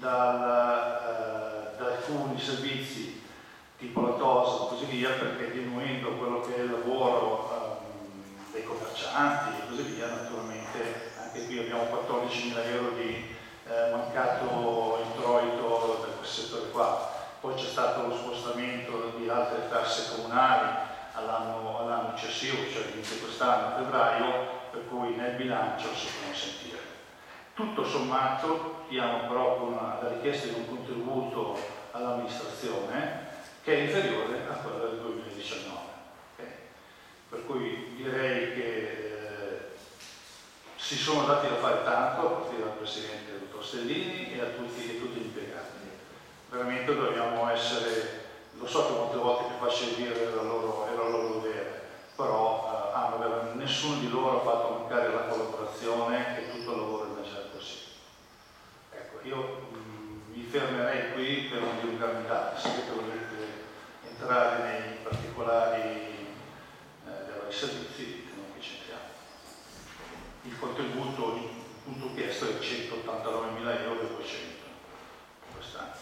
da alcuni servizi tipo la TOS e così via, perché diminuendo quello che è il lavoro dei commercianti e così via, naturalmente anche qui abbiamo 14.000 euro di mancato introito da questo settore qua. Poi c'è stato lo spostamento di altre tasse comunali all'anno successivo, cioè inizio quest'anno, a febbraio, per cui nel bilancio si può sentire. Tutto sommato diamo però con la richiesta di un contributo all'amministrazione che è inferiore a quella del 2019. Okay? Per cui direi che si sono dati da fare tanto, a partire dal Presidente dottor Stellini e a tutti gli impiegati. Veramente dobbiamo essere, lo so che molte volte più facile dire era il loro dovere, però nessuno di loro ha fatto mancare la collaborazione e tutto il lavoro del mangiare così. Ecco, io mi fermerei qui per non dilungarmi tanto, se volete entrare nei particolari dei vari servizi, noi che c'entriamo. Il contributo, il punto chiesto è 189.000 euro e 200 quest'anno.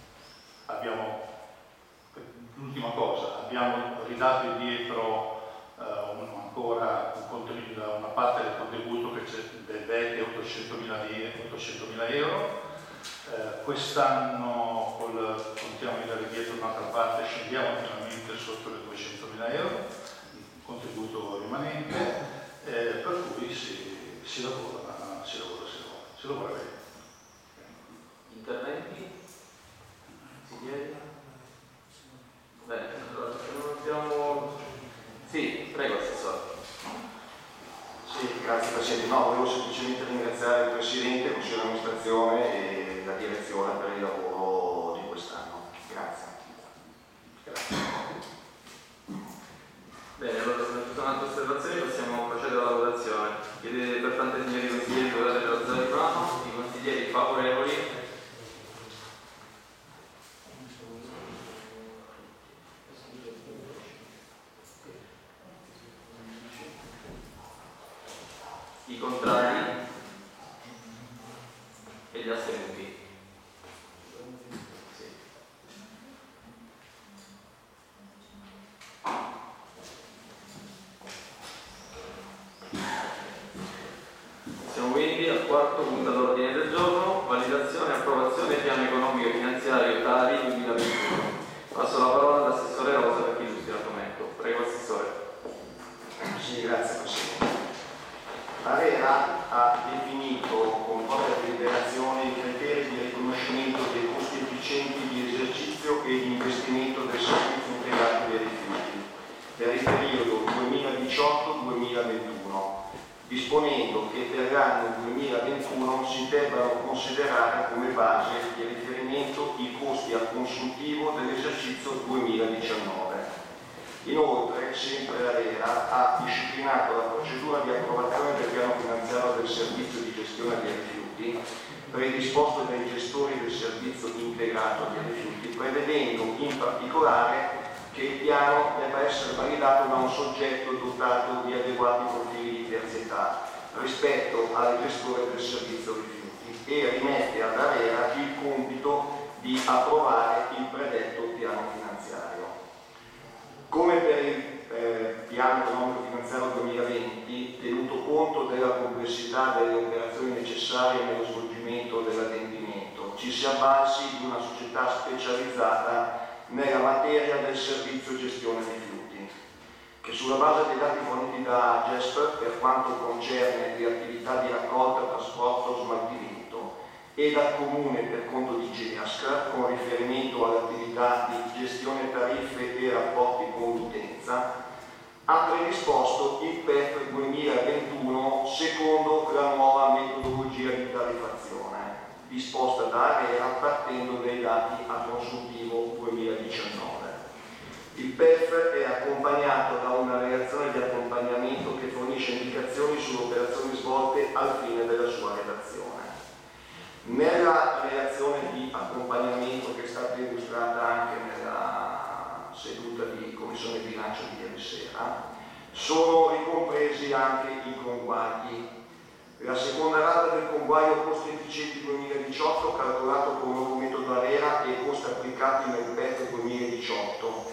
L'ultima cosa, abbiamo ridato indietro ancora una parte del contributo che c'è del VET 800.000 euro. Quest'anno contiamo di dare indietro un'altra parte, scendiamo finalmente sotto le 200.000 euro, il contributo rimanente, per cui si lavora bene. Interventi? Si chiede? Bene, allora non abbiamo... Sì, prego Assessore. Sì, grazie Presidente. No, volevo semplicemente ringraziare il Presidente, il Consiglio di amministrazione e la direzione per il lavoro di quest'anno. Grazie. Bene, allora se non ci sono altre osservazioni possiamo procedere alla votazione. Chiedete pertanto ai signori consiglieri di votare per alzare il mano, i consiglieri favorevoli. E gli astenuti? Sì. Siamo quindi al quarto punto all'ordine del giorno, validazione e approvazione piano economico e finanziario Tari 2021. Passo la parola all'assessore Rosa per chi illustri l'argomento. Prego, assessore. Sì, grazie Presidente. ARERA ha definito con propria deliberazione i criteri di riconoscimento dei costi efficienti di esercizio e di investimento del servizio integrato dei rifiuti per il periodo 2018-2021, disponendo che per l'anno 2021 si debbano considerare come base di riferimento i costi a consuntivo dell'esercizio 2019. Inoltre, sempre l'ARERA ha disciplinato la procedura di approvazione del piano finanziario del servizio di gestione dei rifiuti, predisposto dai gestori del servizio integrato dei rifiuti, prevedendo in particolare che il piano debba essere validato da un soggetto dotato di adeguati profili di terzietà rispetto al gestore del servizio rifiuti e rimette ad ARERA il compito di approvare il predetto piano finanziario. Come per il piano economico finanziario 2020, tenuto conto della complessità delle operazioni necessarie nello svolgimento dell'adempimento, ci si è avvalsi di una società specializzata nella materia del servizio gestione rifiuti, che sulla base dei dati forniti da GESP per quanto concerne le attività di raccolta, trasporto, smaltimento e dal Comune per conto di GEASC con riferimento all'attività di gestione tariffe e rapporti con l'utenza, ha predisposto il PEF 2021 secondo la nuova metodologia di tariffazione disposta da ARERA partendo dai dati a consuntivo 2019. Il PEF è accompagnato da una relazione di accompagnamento che fornisce indicazioni sulle operazioni svolte al fine della sua redazione. Nella relazione di accompagnamento che è stata illustrata anche nella seduta di Commissione Bilancio di ieri sera, sono ricompresi anche i conguagli. La seconda rata del conguaglio costi efficienti 2018 calcolato con il nuovo metodo ARERA e i costi applicati nel PEF 2018,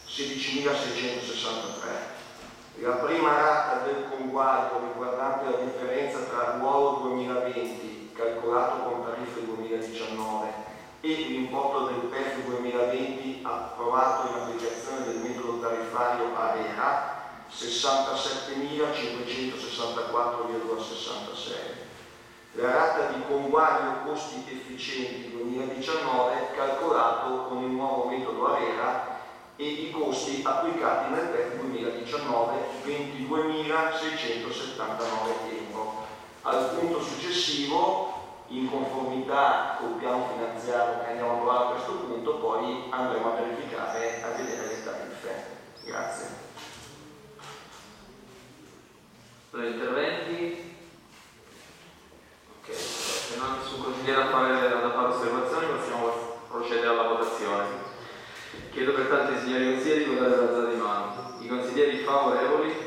16.663. La prima rata del conguaglio riguardante la differenza tra ruolo 2020 calcolato con tariffe 2019 e l'importo del PEF 2020 approvato in applicazione del metodo tariffario ARERA 67.564,66. La rata di conguaglio costi efficienti 2019 calcolato con il nuovo metodo ARERA e i costi applicati nel PEF 2019 22.679 euro. Al punto successivo, in conformità col piano finanziario che andiamo a trovare a questo punto, poi andremo a verificare, a vedere le tariffe. Grazie. Per interventi? Ok, se non nessun consigliere da fare osservazioni possiamo procedere alla votazione. Chiedo pertanto ai signori consiglieri di votare per alzata di mano. I consiglieri favorevoli?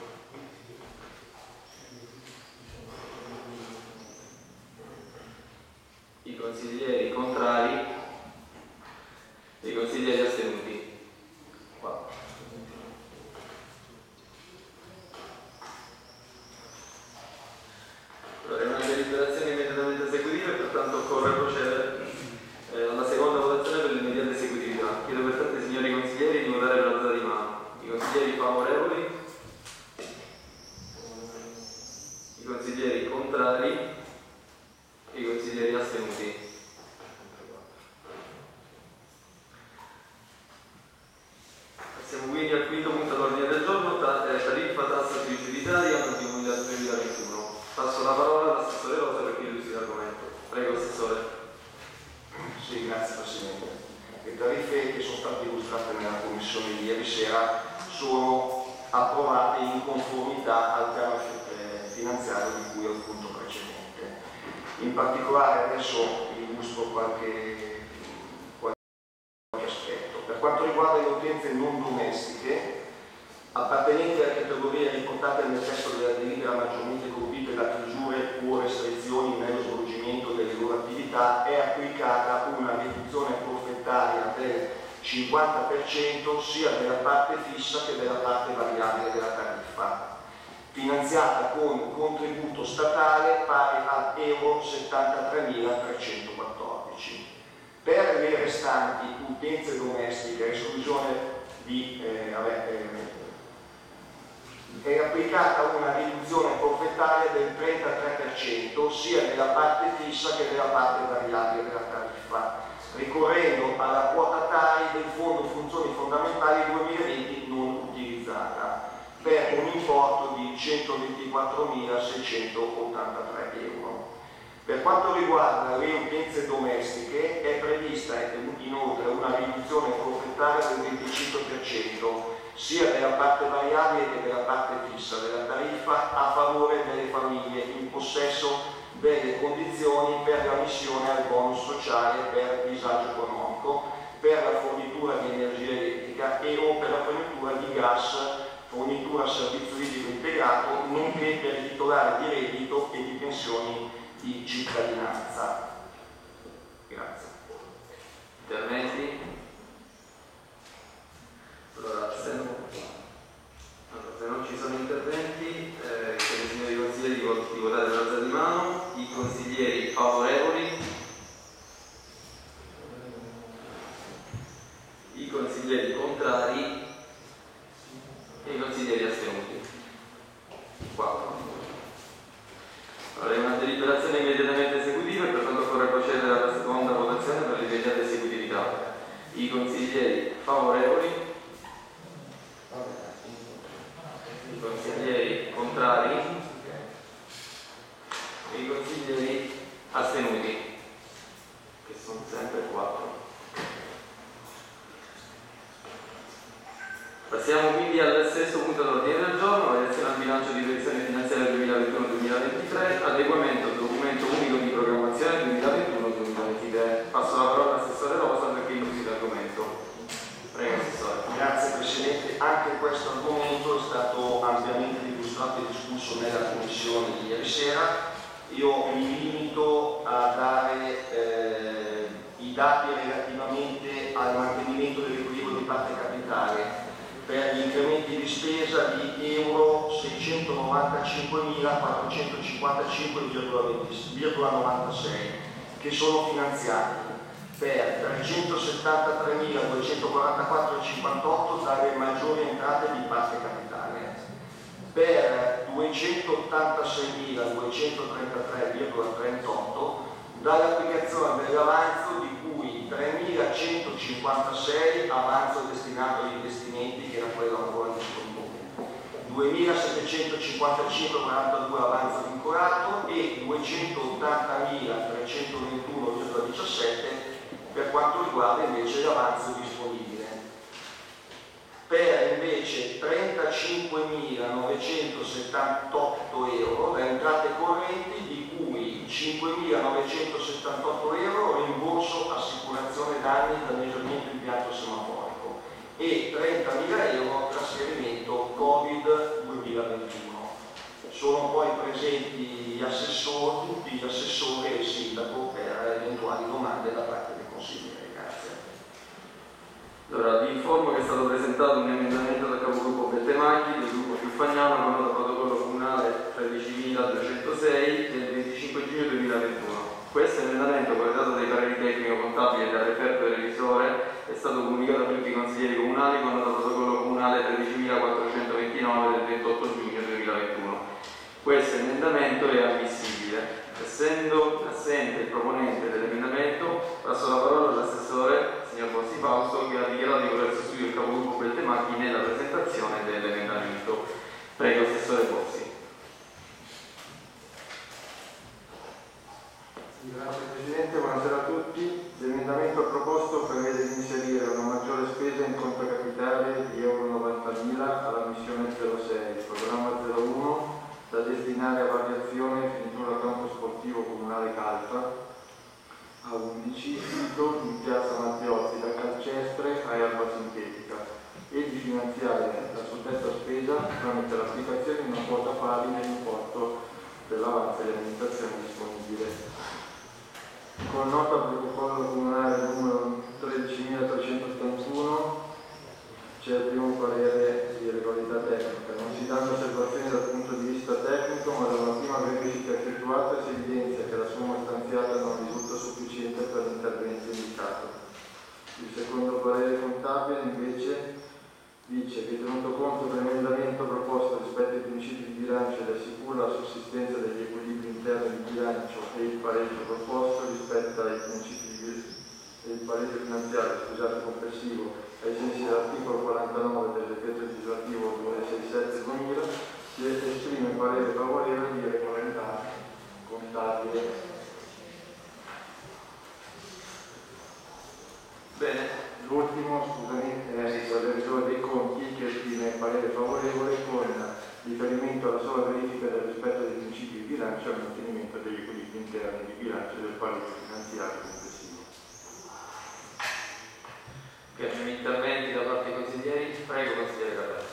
I consiglieri contrari? I consiglieri astenuti? 4. Allora, è una deliberazione immediatamente esecutiva e pertanto occorre procedere alla seconda votazione per l'immediata esecutività. Chiedo pertanto ai signori consiglieri di votare per alzata di mano. I consiglieri favorevoli? I consiglieri contrari? I consiglieri astenuti. Passiamo quindi al quinto punto all'ordine del giorno, tariffa tassa tributaria per il 2021. Passo la parola all'assessore Rosa per chi illustri l'argomento. Prego, assessore. Sì, grazie Presidente. Le tariffe che sono state illustrate nella commissione di ieri sera sono approvate in conformità al piano finanziario di cui al punto precedente. In particolare adesso illustro qualche aspetto. Per quanto riguarda le utenze non domestiche, appartenenti alle categorie riportate nel testo della delibera maggiormente colpite da chiusure o restrizioni nello svolgimento delle loro attività attività è applicata una riduzione forfettaria del 50% sia della parte fissa che della parte variabile della tariffa, finanziata con un contributo statale pari a euro 73.314. Per le restanti utenze domestiche, esclusione di è applicata una riduzione forfettaria del 33% sia della parte fissa che della parte variabile della tariffa, ricorrendo alla quota TARI del Fondo Funzioni Fondamentali 2020 non utilizzata, per un importo di 124.683 euro. Per quanto riguarda le utenze domestiche è prevista inoltre una riduzione forfettaria del 25% sia della parte variabile che della parte fissa della tariffa a favore delle famiglie in possesso delle condizioni per l'ammissione al bonus sociale per disagio economico, per la fornitura di energia elettrica e o per la fornitura di gas, fornitura servizio idrico integrato, nonché per i titolari di reddito e di pensioni di cittadinanza. Grazie. Interventi? Allora, se non ci sono interventi, chiedo ai signori consiglieri di votare per alzata di mano. I consiglieri favorevoli, i consiglieri contrari e i consiglieri astenuti. 4. Allora, è una deliberazione immediatamente esecutiva e pertanto occorre procedere alla seconda votazione per l'immediata esecutività. I consiglieri favorevoli, i consiglieri contrari e i consiglieri astenuti, che sono sempre 4. Passiamo quindi al sesto punto dell'ordine del giorno, variazione al bilancio di previsione finanziaria 2021-2023, adeguamento al documento unico di programmazione 2021-2023. Passo la parola all'assessore Rosa perché illustri l'argomento. Prego, assessore. Grazie Presidente, anche questo argomento è stato ampiamente illustrato e discusso nella commissione di ieri sera. Io mi limito a dare i dati relativamente al mantenimento dell'equilibrio di parte capitale per gli incrementi di spesa di euro 695.455,96 che sono finanziati per 373.244,58 dalle maggiori entrate di parte capitale, per 286.233,38 dall'applicazione dell'avanzo di cui 3.156 avanzo destinato agli investimenti che era quello ancora disponibile, 2.755,42 avanzo vincolato e 280.321,17 per quanto riguarda invece l'avanzo disponibile. Per invece 35.978 euro da entrate correnti, di cui 5.978 euro rimborso assicurazione danni e danneggiamento impianto semaforico e 30.000 euro trasferimento Covid 2021. Sono poi presenti gli assessori, tutti gli assessori e il sindaco per eventuali domande da parte dei consiglieri. Grazie. Allora, vi informo che è stato presentato un emendamento dal capogruppo Beltemaghi del gruppo Fiufagnano con nota protocollo comunale 13.206 del 25 giugno 2021. Questo emendamento, corredato dai pareri tecnico-contabili e dal referto del revisore, è stato comunicato a tutti i consiglieri comunali con nota protocollo comunale 13.429 del 28 giugno 2021. Questo emendamento è ammissibile. Essendo assente il proponente dell'emendamento, passo la parola all'assessore, signor Bossi Fausto, che ha dichiarato di voler sostituire il capogruppo Beltemaghi nella presentazione dell'emendamento. Prego, assessore Bossi. Grazie Presidente, buonasera a tutti. L'emendamento proposto prevede di inserire una maggiore spesa in conto capitale di euro 90.000 alla missione 06, programma 01, da destinare a variazione finitura campo sportivo comunale Calfa a 11, sito in piazza Matteotti da calcestre a erba sintetica, e di finanziare la suddetta spesa tramite l'applicazione di una quota pari nell'importo dell'avanzo di amministrazione disponibile. Con nota protocollo comunale numero 13.381 c'è il primo parere di regolarità tecnica. Non si danno osservazioni dal punto di vista tecnico, ma da una prima verifica effettuata si evidenzia che la somma stanziata non risulta sufficiente per l'intervento indicato. Il secondo parere contabile invece dice che, tenuto conto dell'emendamento proposto rispetto ai principi di bilancio ed assicura la sussistenza degli equilibri interni di bilancio e il pareggio proposto rispetto ai principi del pareggio finanziario complessivo ai sensi dell'articolo 49 del decreto legislativo 267/2000, si esprime parere favorevole di regolarità contabile. Bene. L'ultimo, scusami, è il revisore dei conti che esprime parere favorevole con riferimento alla sola verifica del rispetto dei principi di bilancio e al mantenimento degli equilibri interni di bilancio del pareggio finanziario complessivo. Ok, abbiamo interventi da parte dei consiglieri. Prego, consigliere Carrasco.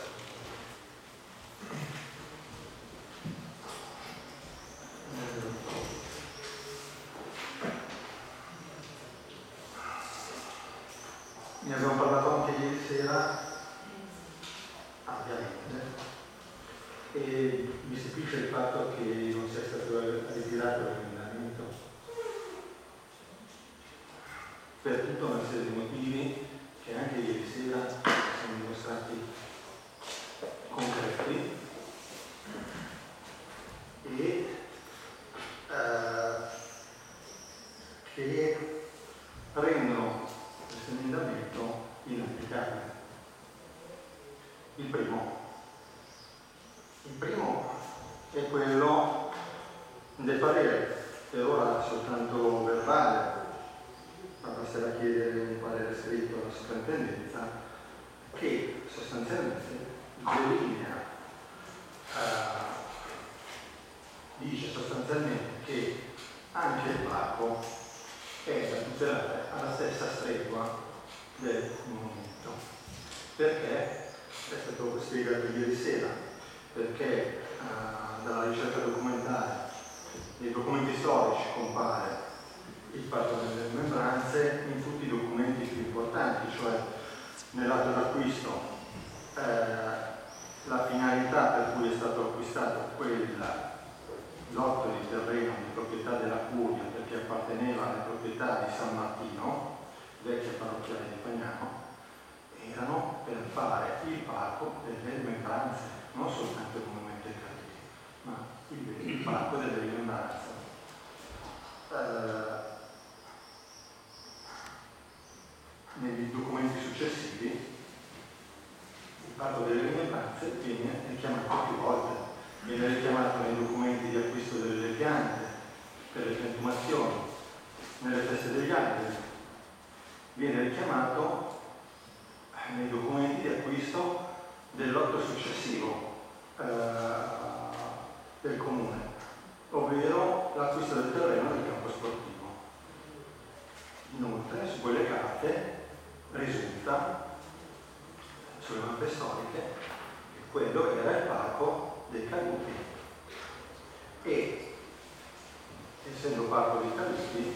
Ne abbiamo parlato anche ieri sera, ovviamente, e mi stupisce il fatto che non sia stato ritirato l'emendamento per tutta una serie di motivi che anche ieri sera sono dimostrati concreti e che rendono questo emendamento inapplicabile. Il primo è quello del parere, per ora soltanto verbale, ma basterà chiedere un parere scritto alla sovrintendenza, che sostanzialmente delinea, dice sostanzialmente che anche il parco è da tutelare alla stessa stregua del monumento. Perché? È stato spiegato ieri sera, perché dalla ricerca documentale nei documenti storici compare il parco delle rimembranze in tutti i documenti più importanti, cioè nell'atto d'acquisto la finalità per cui è stato acquistato quella lotto di terreno di proprietà della Curia, perché apparteneva alle proprietà di San Martino, vecchia parrocchiale di Fagnano, erano per fare il parco delle rimembranze, non soltanto il monumento ai caduti, ma il parco delle rimembranze. Nei documenti successivi il parco delle rimembranze viene richiamato più volte. Viene richiamato nei documenti di acquisto delle piante, per le piantumazioni, nelle feste degli alberi, viene richiamato nei documenti di acquisto del lotto successivo del comune, ovvero l'acquisto del terreno del campo sportivo. Inoltre, su quelle carte risulta, sulle mappe storiche, che quello era il parco dei caduti e, essendo parco dei caduti,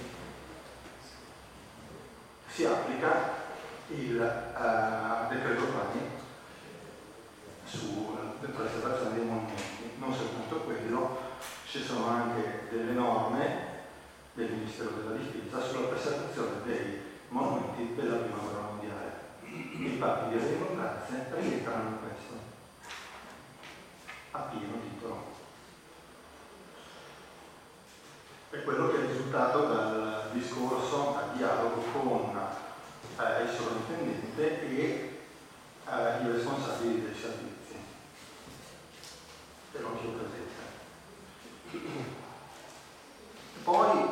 si applica il decreto Urbani sulla preservazione dei monumenti. Non soltanto quello, ci sono anche delle norme del Ministero della Difesa sulla preservazione dei monumenti della Prima Guerra Mondiale. I parchi di rimembranze rientrano in questo a pieno titolo. È quello che è risultato dal discorso, dal dialogo con il sovrintendente e i responsabili dei servizi, ero anch'io presente. Poi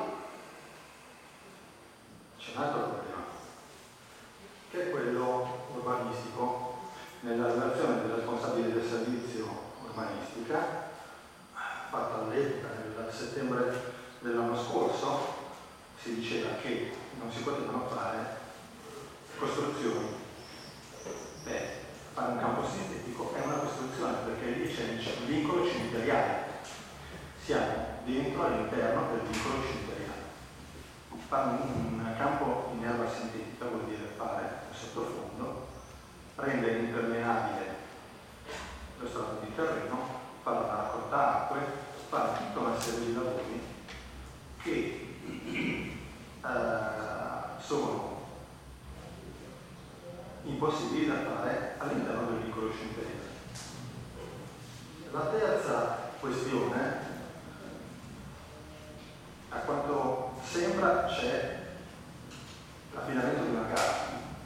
c'è un altro problema, che è quello urbanistico. Nella relazione del responsabile del servizio urbanistica, fatta all'epoca nel settembre dell'anno scorso, si diceva che non si potevano fare costruzioni. Fare un campo sintetico è una costruzione, perché lì c'è il vincolo cimiteriale. Siamo dentro all'interno del vincolo cimiteriale. fare un campo in erba sintetica vuol dire fare il sottofondo, rendere impermeabile lo strato di terreno, fare una raccolta acque, fare tutta una serie di lavori che sono impossibili da fare all'interno del piccolo scienterio. La terza questione, a quanto sembra c'è l'affidamento di una gara.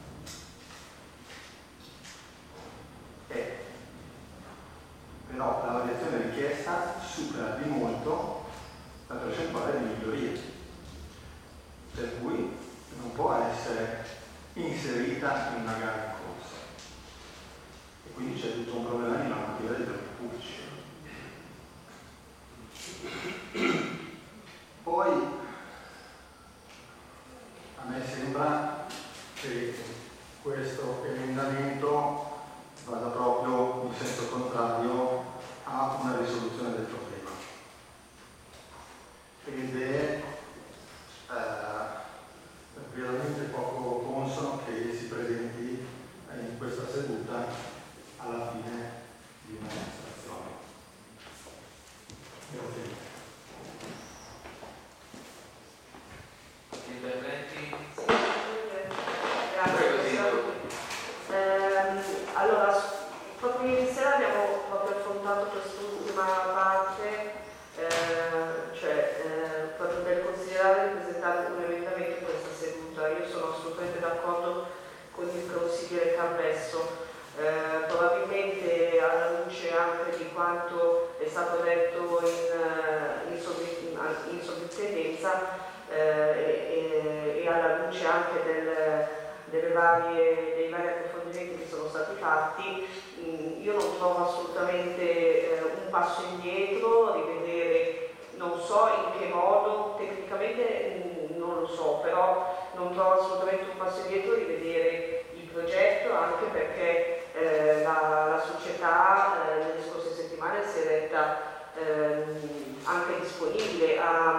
Però la variazione richiesta supera di molto la percentuale di migliorie, per cui non può essere inserita in una gara in corso. E quindi c'è tutto un problema di normativa dei beni pubblici. Poi a me sembra che questo emendamento vada proprio in senso contrario a una risoluzione del problema ed è veramente poco consono che si presenti in questa seduta alla fine di un'amministrazione. Grazie. Interventi? Allora, proprio ieri sera abbiamo proprio affrontato quest'ultima parte, proprio del considerare di presentare un emendamento in questa seduta. Io sono assolutamente d'accordo con il consigliere Carvesso, probabilmente alla luce anche di quanto è stato detto in sovrintendenza e alla luce anche dei vari approfondimenti che sono stati fatti, io non trovo assolutamente un passo indietro, rivedere, non so in che modo, tecnicamente non lo so, però non trovo assolutamente un passo indietro rivedere il progetto, anche perché la società nelle scorse settimane si è retta anche disponibile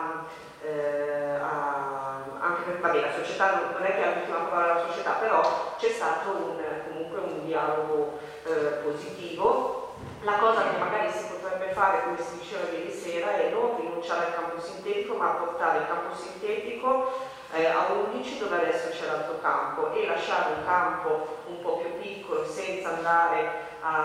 anche per, vabbè, la società non è che ha l'ultima parola la società, però c'è stato comunque un dialogo positivo. La cosa che magari si potrebbe fare, come si diceva ieri sera, è non rinunciare al campo sintetico, ma portare il campo sintetico a 11 dove adesso c'è l'altro campo e lasciare un campo un po' più piccolo senza andare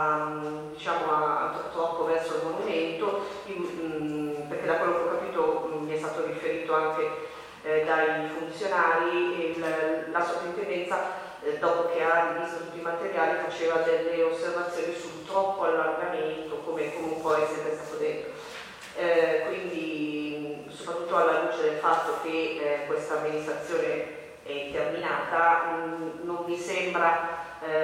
troppo verso il monumento, perché da quello che ho capito mi è stato riferito anche dai funzionari, la sovrintendenza dopo che ha rivisto tutti i materiali faceva delle osservazioni sul troppo allargamento, come può essere stato detto. Quindi soprattutto alla luce del fatto che questa amministrazione è terminata, non mi sembra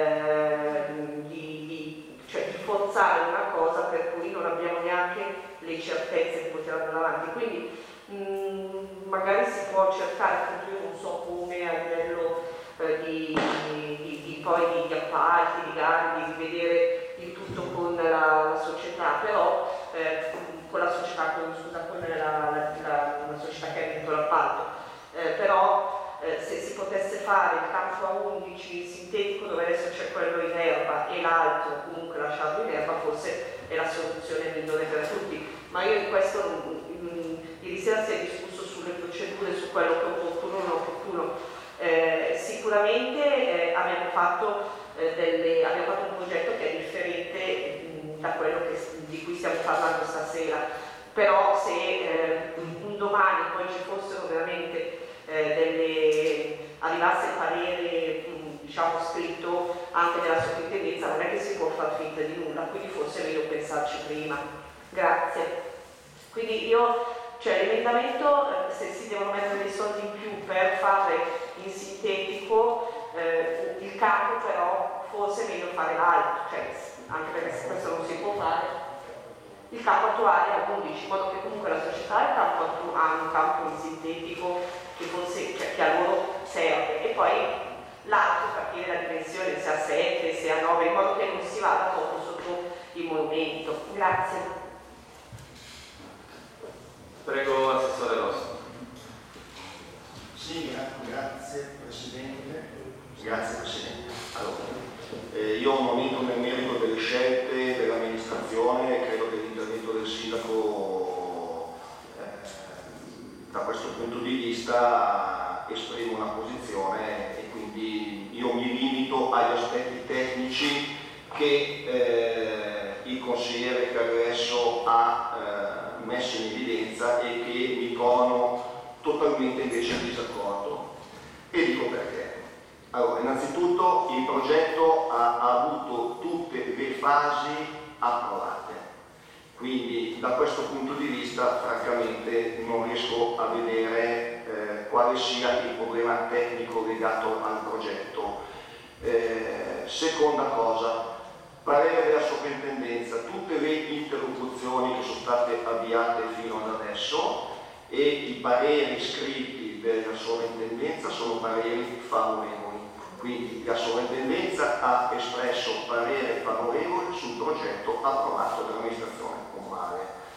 di forzare una cosa per cui non abbiamo neanche le certezze di poter andare avanti. Quindi magari si può cercare, appunto io non so come a livello di appalti, di gare, di vedere il tutto con la società, però con la società, con la società che ha vinto l'appalto, però se si potesse fare il campo a 11 sintetico dove adesso c'è quello in erba e l'altro comunque lasciarlo in erba, forse è la soluzione migliore per tutti. Ma io in questo ieri sera si è discusso sulle procedure, su quello che è opportuno o non opportuno. Sicuramente abbiamo fatto un progetto che è differente da quello di cui stiamo parlando stasera, però se un domani poi ci fossero veramente arrivasse il parere scritto anche della sovrintendenza, non è che si può far finta di nulla, quindi forse è meglio pensarci prima. Grazie. Quindi l'emendamento, se si devono mettere dei soldi in più per fare in sintetico il campo, però forse è meglio fare l'altro, anche perché se questo non si può fare, il campo attuale a 11, in modo che comunque la società ha un campo in sintetico che a loro serve, e poi l'altro capire la dimensione, se a 7, se a 9, in modo che non si vada proprio sotto il monumento. Grazie. Prego, Assessore Rosso. Sì, Sì, grazie Presidente. Grazie Presidente. Allora, io non entro nel merito delle scelte dell'amministrazione, credo che l'intervento del Sindaco da questo punto di vista esprime una posizione e quindi io mi limito agli aspetti tecnici che il consigliere Carresso ha messo in evidenza e che mi trovano totalmente invece in disaccordo. E dico perché. Allora, innanzitutto il progetto ha avuto tutte le fasi approvate, quindi da questo punto di vista francamente non riesco a vedere quale sia il problema tecnico legato al progetto. Seconda cosa, parere della sovrintendenza, tutte le interlocuzioni che sono state avviate fino ad adesso e i pareri scritti della sovrintendenza sono pareri favorevoli, quindi la sovrintendenza ha espresso parere favorevole sul progetto approvato dall'amministrazione comunale.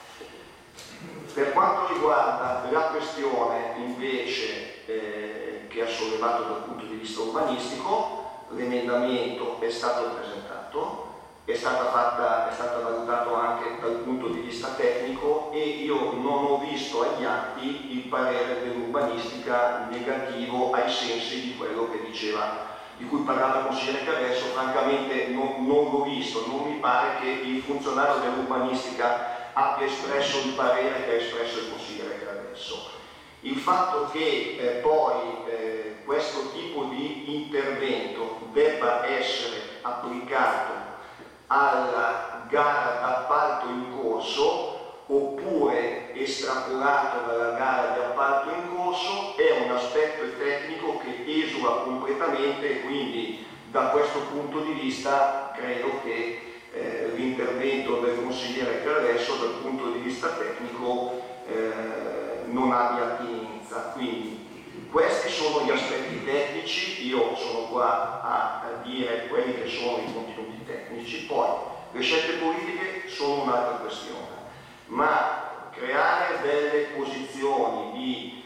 Per quanto riguarda la questione invece che ha sollevato dal punto di vista urbanistico, l'emendamento è stato presentato, è stato valutato anche dal punto di vista tecnico e io non ho visto agli atti il parere dell'urbanistica negativo ai sensi di quello che diceva, di cui parlava il consigliere Carresso. Francamente non l'ho visto, non mi pare che il funzionario dell'urbanistica abbia espresso il parere che ha espresso il consigliere Carresso. Il fatto che poi questo tipo di intervento debba essere applicato alla gara d'appalto in corso oppure estrapolato dalla gara di appalto in corso è un aspetto tecnico che esula completamente e quindi da questo punto di vista credo che l'intervento del consigliere Carresso dal punto di vista tecnico non abbia attinenza. Quindi questi sono gli aspetti tecnici, io sono qua a dire quelli che sono i contenuti tecnici, poi le scelte politiche sono un'altra questione, ma creare delle posizioni di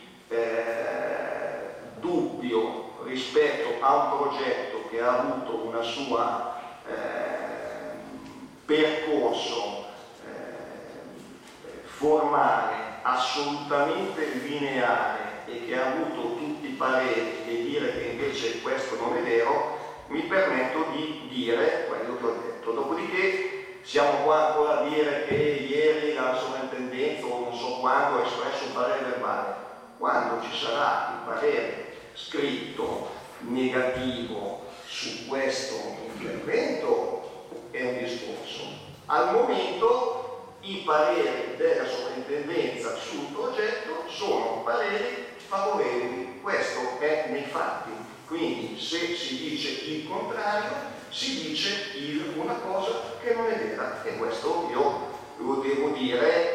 dubbio rispetto a un progetto che ha avuto una sua percorso formale assolutamente lineare e che ha avuto tutti i pareri e dire che invece questo non è vero, mi permetto di dire quello che ho detto. Dopodiché siamo qua ancora a dire che ieri la sovrintendenza o non so quando ha espresso un parere verbale. Quando ci sarà il parere scritto negativo su questo intervento è un discorso. Al momento i pareri della sovrintendenza sul progetto sono pareri favorevoli, questo è nei fatti, quindi se si dice il contrario si dice una cosa che non è vera e questo io lo devo dire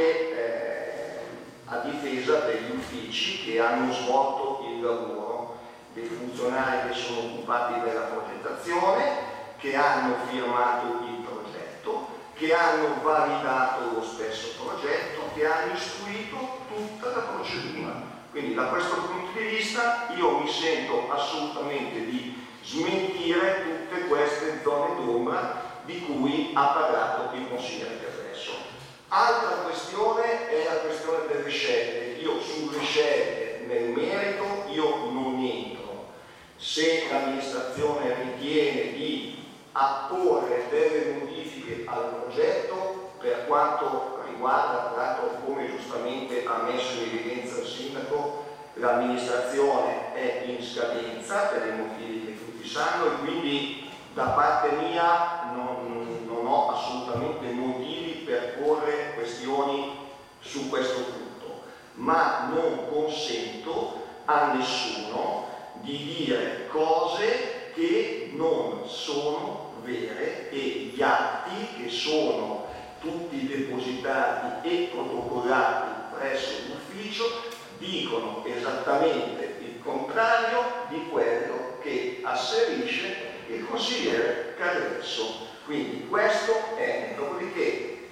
anche a difesa degli uffici che hanno svolto il lavoro, dei funzionari che sono occupati della progettazione, che hanno firmato il progetto, che hanno validato lo stesso progetto, che hanno istruito tutta la procedura. Quindi da questo punto di vista io mi sento assolutamente di smentire tutte queste zone d'ombra di cui ha parlato il consigliere Carresso. Altra questione è la questione delle scelte. Io sulle scelte nel merito io non entro. Se l'amministrazione ritiene di apporre delle modifiche al progetto, per quanto riguarda, tra l'altro, come giustamente ha messo in evidenza il sindaco, l'amministrazione è in scadenza per i motivi che tutti sanno e quindi da parte mia non ho assolutamente motivi per porre questioni su questo punto, ma non consento a nessuno di dire cose che non sono vere e gli atti che sono tutti depositati e protocollati presso l'ufficio dicono esattamente il contrario di quello che asserisce il consigliere Carresso. Quindi questo è, dopodiché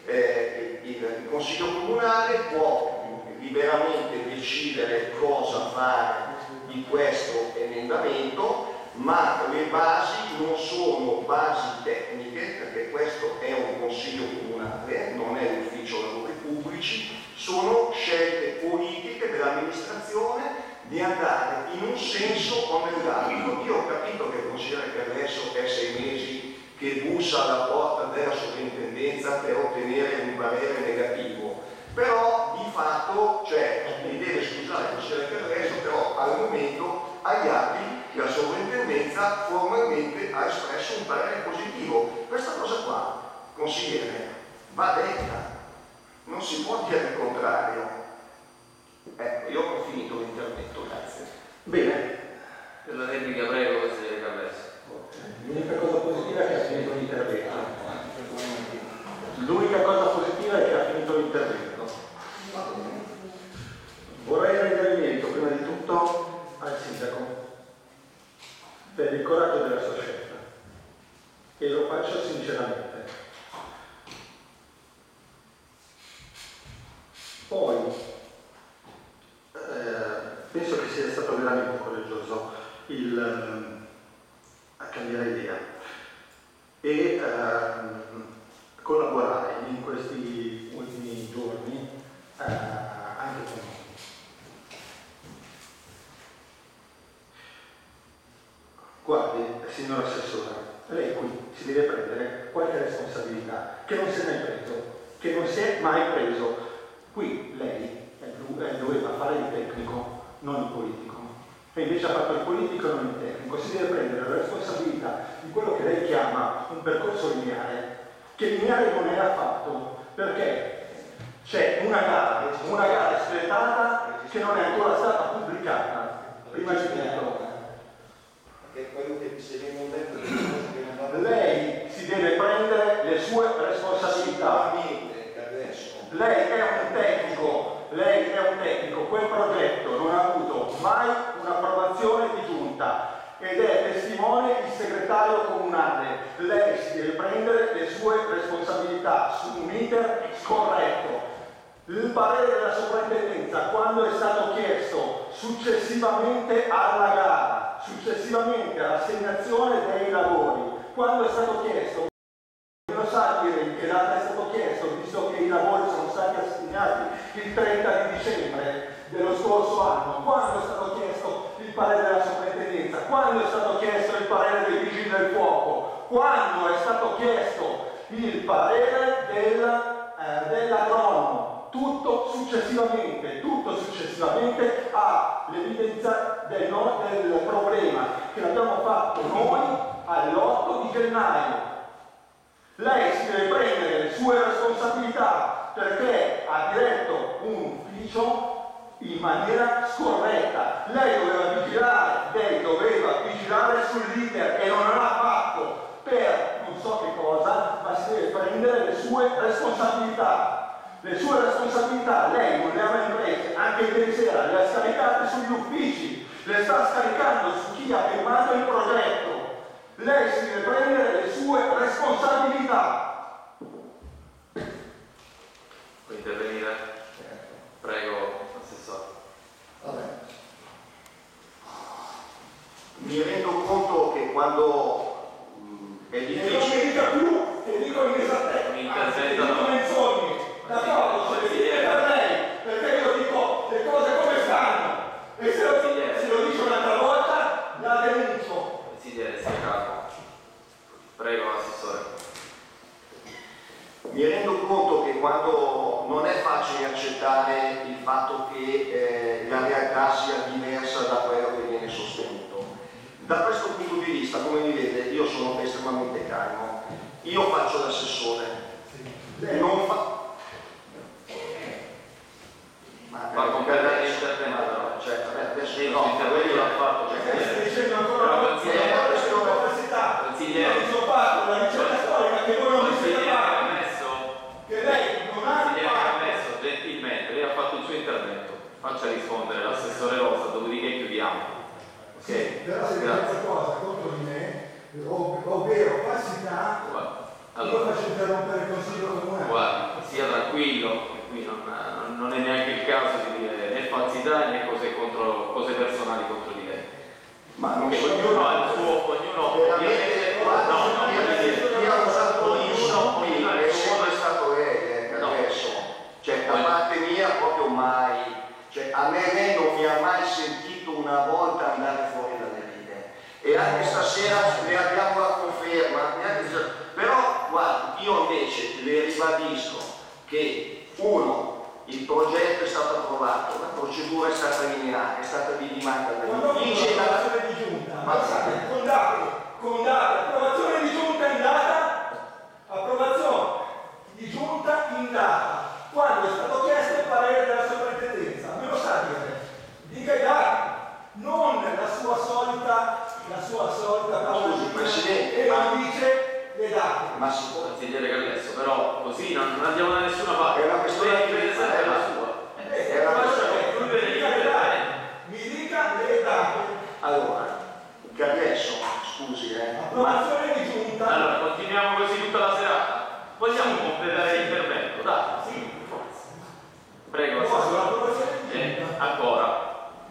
il Consiglio Comunale può liberamente decidere cosa fare di questo emendamento, ma le basi non sono basi tecniche, perché questo è un consiglio comunale, non è l'ufficio lavori pubblici, sono scelte politiche dell'amministrazione di andare in un senso o nell'altro. Io ho capito che il consigliere Carlesso è 6 mesi che bussa alla porta della sovrintendenza per ottenere un parere negativo, però di fatto, cioè, mi deve scusare il consigliere Carlesso, però al momento agli atti la sovrintendenza formalmente ha espresso un parere positivo. Questa cosa qua, consigliere, va detta, non si può dire il contrario. Ecco, io ho finito l'intervento, grazie. Bene. Per la replica prego, consigliere Carlesso. L'unica cosa positiva è che ha finito l'intervento. L'unica cosa positiva è che ha finito l'intervento. Vorrei rendere merito prima di tutto al sindaco per il coraggio della sua scelta e lo faccio sinceramente. Poi penso che sia stato veramente coraggioso a cambiare idea e collaborare in questi ultimi giorni anche con noi. Guardi, signor Assessore, lei qui si deve prendere qualche responsabilità che non si è mai preso, che non si è mai preso. Qui lei doveva fare il tecnico, non il politico, e invece ha fatto il politico e non il tecnico. Si deve prendere la responsabilità di quello che lei chiama un percorso lineare, che lineare non è affatto, perché c'è una gara espletata che non è ancora stata pubblicata, prima di tutto. Che quello che si viene detto lei si deve prendere le sue responsabilità. Lei è un tecnico, quel progetto non ha avuto mai un'approvazione di giunta ed è testimone il segretario comunale. Lei si deve prendere le sue responsabilità su un iter corretto. Il parere della sovrintendenza, quando è stato chiesto successivamente alla gara, successivamente all'assegnazione dei lavori, quando è stato chiesto, non sa dire che data è stato chiesto, visto che i lavori sono stati assegnati il 30 di dicembre dello scorso anno, quando è stato chiesto il parere della sovrintendenza, quando è stato chiesto il parere dei vigili del fuoco, quando è stato chiesto il parere dell'agronomo. Tutto successivamente all'evidenza del problema che l'abbiamo fatto noi all'8 di gennaio. Lei si deve prendere le sue responsabilità perché ha diretto un ufficio in maniera scorretta. Lei doveva vigilare sull'iter e non l'ha fatto per non so che cosa, ma si deve prendere le sue responsabilità. Le sue responsabilità lei non le ha mai prese, anche ieri sera le ha scaricate sugli uffici, le sta scaricando su chi ha firmato il progetto. Lei si deve prendere le sue responsabilità. Può intervenire? Prego, Assessore. Vabbè. Mi rendo conto che quando è difficile... Non mi dica più, che dico inesattezza, dico menzogne. D'accordo, se le dice per lei, perché io dico le cose come stanno e se lo dice un'altra volta la denuncio. Consigliere, sia calmo. Prego, Assessore. Mi rendo conto che quando non è facile accettare il fatto che la realtà sia diversa da quello che viene sostenuto. Da questo punto di vista, come mi vede, io sono estremamente calmo. Io faccio l'assessore. Non fa... Ma completamente l'intervento, cioè adesso l'intervento l'ha fatto, stai dicendo ancora una consigliere, la ricerca storica che voi non vi siete fatti, che lei non ha fatto. Gentilmente, lei ha fatto il suo intervento, faccia rispondere l'assessore Rosa, dopodiché chiudiamo. Ok? Però se c'è qualcosa contro di me, ovvero falsità, io faccio interrompere il consiglio comunale. Guarda, sia tranquillo, qui non è neanche il caso di dire né falsità né cose personali contro di lei. Ma non so, ognuno ha il suo, veramente, io ho usato qui è sempre stato lei che adesso, cioè da parte mia proprio mai, cioè a me lei non mi ha mai sentito una volta andare fuori dalle righe, e anche stasera ne abbiamo la conferma, però guarda, io invece le ribadisco che il progetto è stato approvato, la procedura è stata lineare, è stata vidimata approvazione di giunta, con data, approvazione di giunta in data, approvazione di giunta in data, quando è stato chiesto il parere della sovrintendenza, me lo sa dire, dica i dati, non la sua solita scusi Presidente, e non dice le date. Ma si può, consigliere Gallesso, però così non andiamo da nessuna parte. È una questione di presente è la sua. È una questione Mi dica le date. Allora, Gallesso, scusi, approvazione di giunta. Allora, continuiamo così tutta la serata. Possiamo completare l'intervento, dai. Sì, forza. Prego, ancora.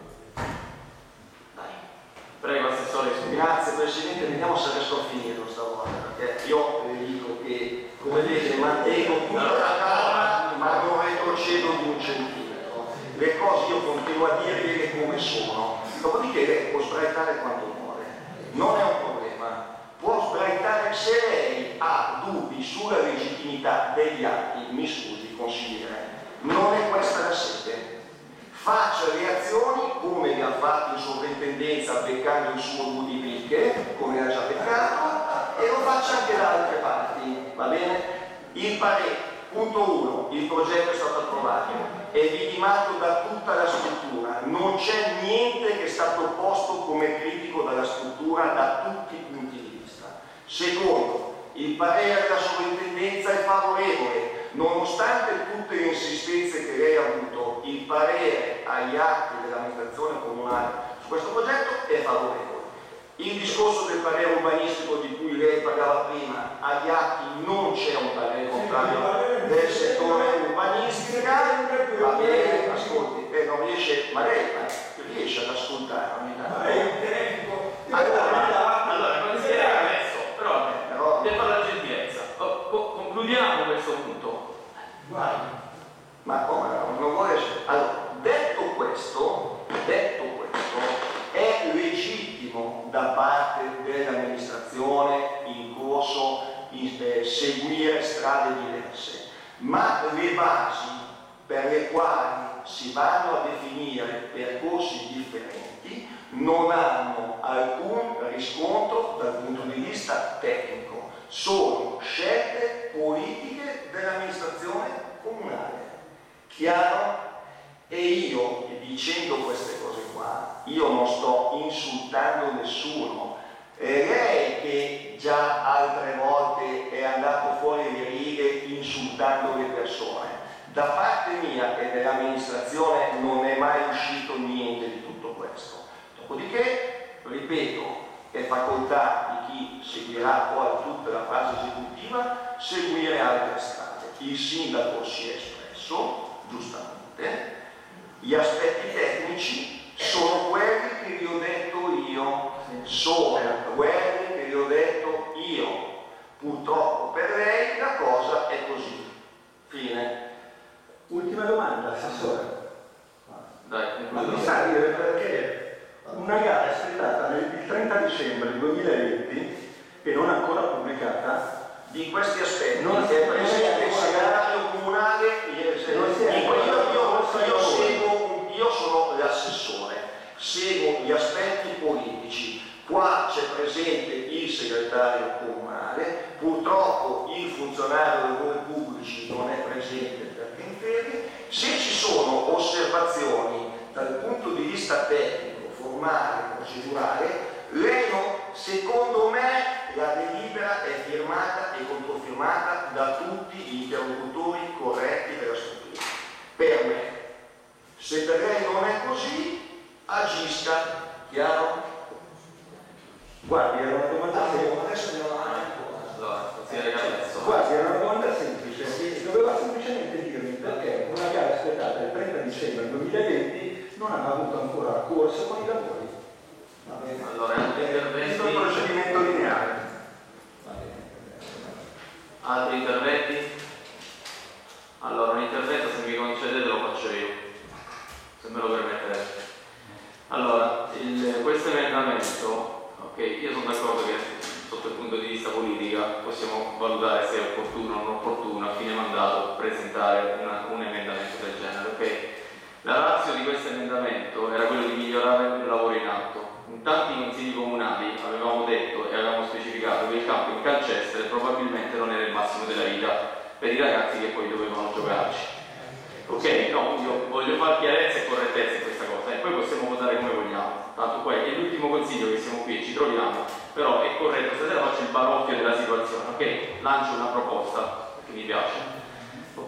Prego, Assessore. Grazie Presidente, vediamo se riesco a finirlo stavolta, perché io le dico che, come vedete, mantengo tutta la calma, ma non retrocedo di un centimetro. Le cose io continuo a dirle come sono, dopodiché lei può sbraitare quanto vuole, non è un problema. Può sbraitare se lei ha dubbi sulla legittimità degli atti, mi scusi consigliere, non è questa la sede. Faccia le azioni come le ha fatte in sovrintendenza beccando il suo due di picche, come ha già beccato, e lo faccia anche da altre parti, va bene? Il parere, punto 1, il progetto è stato approvato, è vidimato da tutta la struttura, non c'è niente che è stato posto come critico dalla struttura da tutti i punti di vista. Secondo, il parere della sovrintendenza è favorevole, nonostante tutte le insistenze che lei ha avuto, il parere agli atti dell'amministrazione comunale su questo progetto è favorevole. Il discorso del parere urbanistico di cui lei parlava prima, agli atti non c'è un parere contrario del settore urbanistica, va bene, ascolti, non riesce, ma lei riesce ad ascoltare ogni tanto. Allora, consigliere adesso, però per fare la gentilezza, concludiamo questo punto. Guarda. Ma come non vuole. Allora, detto questo, è legittimo da parte dell'amministrazione in corso seguire strade diverse, ma le basi per le quali si vanno a definire percorsi differenti non hanno alcun riscontro dal punto di vista tecnico, sono scelte politiche dell'amministrazione comunale. Chiaro? E io, dicendo queste cose qua, io non sto insultando nessuno. È lei che già altre volte è andato fuori le righe insultando le persone. Da parte mia e dell'amministrazione non è mai uscito niente di tutto questo. Dopodiché, ripeto, è facoltà di chi seguirà poi tutta la fase esecutiva seguire altre strade. Il sindaco si è espresso, giustamente, gli aspetti tecnici sono quelli che vi ho detto io, purtroppo per lei la cosa è così. Fine. Ultima domanda, Assessore. Dai, ma mi sa dire perché una gara espletata il 30 dicembre 2020 e non ancora pubblicata di questi aspetti non è presente il segretario comunale, io sono l'assessore, seguo gli aspetti politici, qua c'è presente il segretario comunale, purtroppo il funzionario dei lavori pubblici non è presente perché è in ferie. Se ci sono osservazioni dal punto di vista tecnico, formale, procedurale, lei secondo me la delibera è firmata e controfirmata da tutti gli interlocutori corretti della struttura. Per me, se per lei non è così, agisca, chiaro? Guardi, era una domanda semplice. Guardi, era una domanda semplice. Doveva semplicemente dirmi perché una gara espletata il 30 dicembre 2020 non aveva avuto ancora corso con i lavori. Allora, l'emendamento, ok, io sono d'accordo che sotto il punto di vista politica possiamo valutare se è opportuno o non opportuno a fine mandato presentare un emendamento del genere, ok? La ratio di questo emendamento era quello di migliorare il lavoro in atto. In tanti consigli comunali avevamo detto e avevamo specificato che il campo in calcestre probabilmente non era il massimo della vita per i ragazzi che poi dovevano giocarci. Ok, no, io voglio fare chiarezza e correttezza in questa cosa e poi possiamo votare come vogliamo. Tanto poi è l'ultimo consiglio che siamo qui e ci troviamo, però è corretto, stasera faccio il baroffio della situazione, ok? Lancio una proposta che mi piace, ok?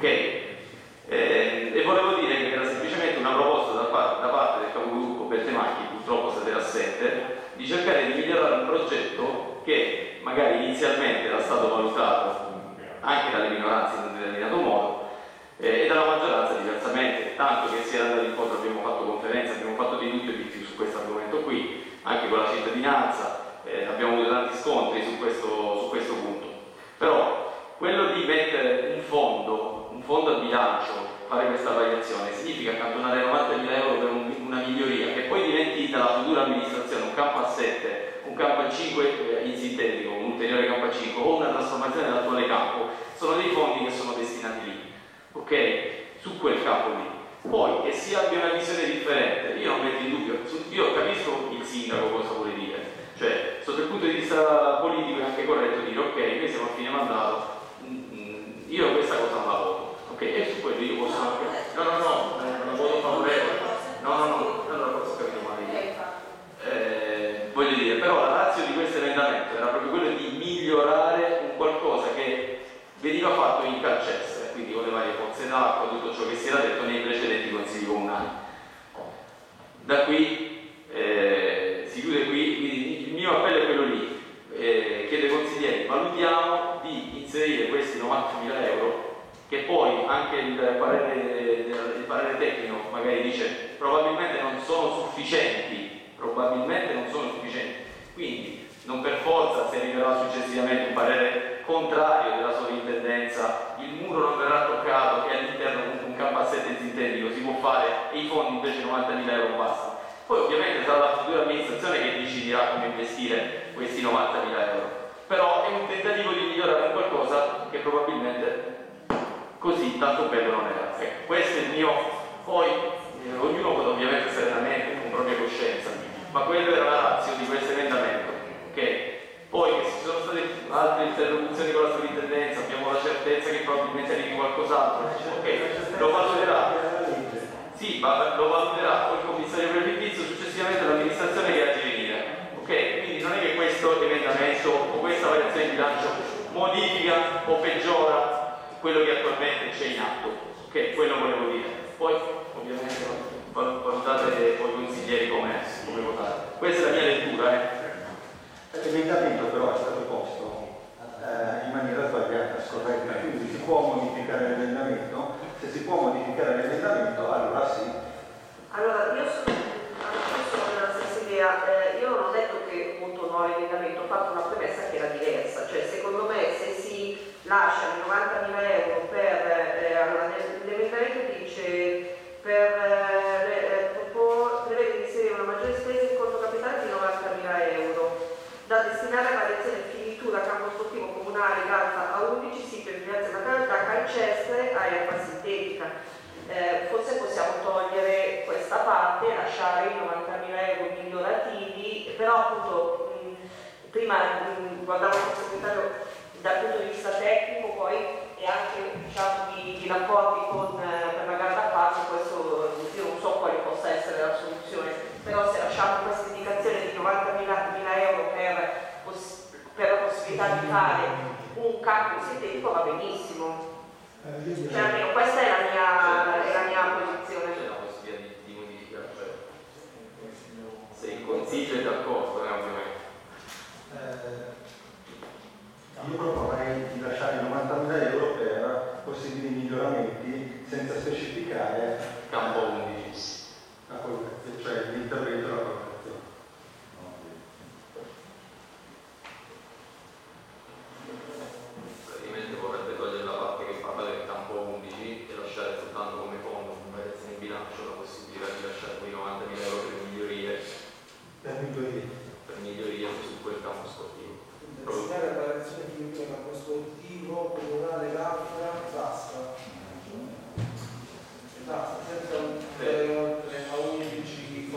E volevo dire che era semplicemente una proposta da parte del capogruppo Beltemacchi, purtroppo stasera assente, di cercare di migliorare un progetto che magari inizialmente era stato valutato anche dalle minoranze in un determinato modo e dalla maggioranza diversamente, tanto che si era andato incontro, abbiamo fatto conferenze, abbiamo fatto di tutto e di più su questo argomento qui, anche con la cittadinanza, abbiamo avuto tanti scontri su questo punto. Però quello di mettere un fondo a bilancio, fare questa variazione, significa accantonare 90.000 euro per una miglioria che poi diventi dalla futura amministrazione un campo a 7, un campo a 5 in sintetico, un ulteriore campo a 5 o una trasformazione dell'attuale campo, sono dei fondi che sono destinati lì, ok? Su quel campo lì. Poi che si abbia una visione differente, io non metto in dubbio, io capisco il sindaco cosa vuole dire, cioè sotto il punto di vista politico è anche corretto dire ok, noi siamo a fine mandato, io questa cosa non la voto, ok? E su quello io posso anche... No, non la voto favorevole, no, allora forse ho capito male. Voglio dire, però la ratio di questo emendamento era proprio quello di migliorare un qualcosa che veniva fatto in calcestre, quindi con le varie pozze d'acqua, tutto ciò che si era detto nei precedenti consigli comunali. Da qui si chiude qui, quindi il mio appello è quello lì. Chiedo ai consiglieri, valutiamo di inserire questi 90.000 euro che poi anche il parere tecnico magari dice probabilmente non sono sufficienti, quindi non per forza si arriverà successivamente un parere contrario della sovrintendenza, il muro non verrà toccato e all'interno comunque un campo a 7 sintetico si può fare e i fondi invece 90.000 euro bastano. Poi ovviamente sarà la futura amministrazione che deciderà come investire questi 90.000 euro, però è un tentativo di migliorare qualcosa che probabilmente così tanto bello non era. Ecco, questo è il mio, poi ognuno vota ovviamente serenamente con propria coscienza, ma quello era la ratio di questo emendamento, ok? Poi che ci sono state altre interlocuzioni con la sovrintendenza, abbiamo la certezza che probabilmente arrivi qualcos'altro, ok? Lo valuterà. Sì, ma lo valuterà poi il commissario prefittizio, successivamente l'amministrazione che ha di venire, ok? Quindi non è che questo emendamento o questa variazione di bilancio modifica o peggiora quello che attualmente c'è in atto, ok? Quello volevo dire. Poi ovviamente valutate voi consiglieri come votare. Questa è la mia lettura. L'emendamento però è stato posto in maniera sbagliata, scorretta, quindi si può modificare l'emendamento. Se si può modificare l'emendamento, allora sì. Allora, io sono della stessa idea. Io non ho detto che voto no all'emendamento, ho fatto una premessa che era diversa. Cioè, secondo me, se si lasciano 90.000 euro per... allora, l'emendamento dice prevede di inserire una maggiore spesa in conto capitale di 90.000 euro da destinare a variazione e finitura campo sportivo comunale Galta a 11 siti di diverse materialità calcestre a erba sintetica. Forse possiamo togliere questa parte e lasciare i 90.000 euro migliorativi, però appunto prima guardavo il segretario dal punto di vista tecnico poi e anche diciamo di rapporti per la gara d'appalto, questo io non so quale possa essere la soluzione, però se lasciamo questa indicazione di 90.000 euro per la possibilità di fare un campo sintetico va benissimo. Cioè almeno questa è la mia posizione. C'è la possibilità di modificare, cioè se il consiglio è d'accordo, ovviamente. Io proporrei di lasciare 90.000 euro per possibili miglioramenti senza specificare campo 11, cioè l'intervento e la collocazione. Praticamente vorrebbe togliere la parte che parla del campo 11 e lasciare soltanto come fondo un campo sportivo comunale Gafra, basta, senza andare oltre a 11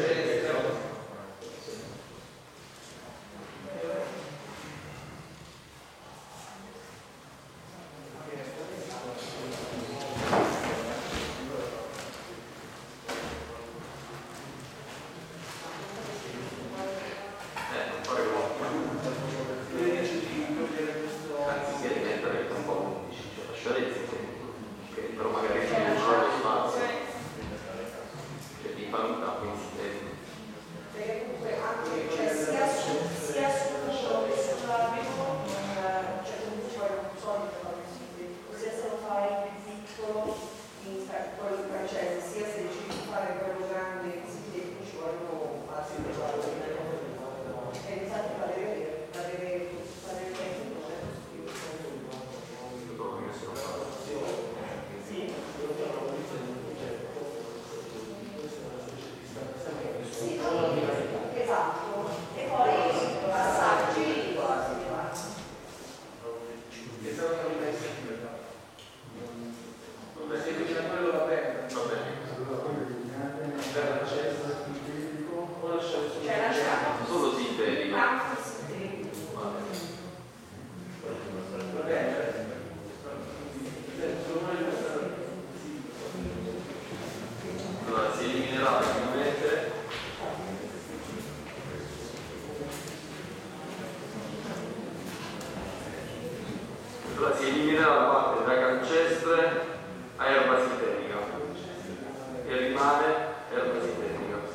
si eliminerà la parte da calcestre a erba sintetica e rimane erba sintetica.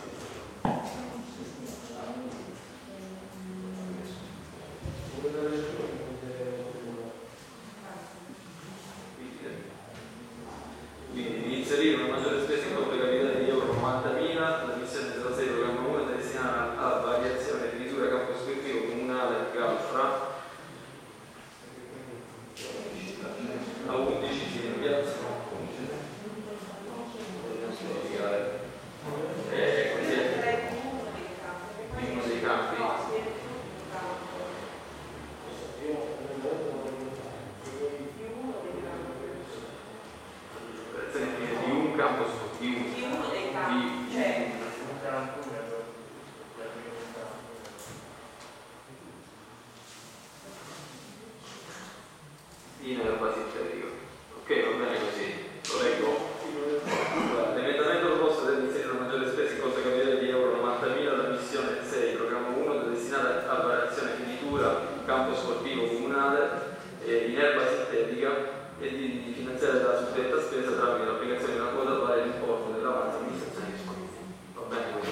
Quindi di inserire una maggiore spesa in conto capitale di euro 90.000, la missione 06 programma 1 è destinata alla variazione di misura campo sportivo comunale Galfra a 11 di piazza in uno dei campi di un campo sportivo di uno dei campi, cioè in erba sintetica. Ok, va bene così, lo leggo. L'emendamento proposto deve inserire una maggiore spesa in conto capitale di euro 90.000 la missione 6, programma 1, destinata alla variazione finitura campo sportivo comunale in erba sintetica e di finanziare la suddetta spesa tramite l'applicazione di una quota pari all'importo dell'avanzo amministrazione disponibile. Va bene così?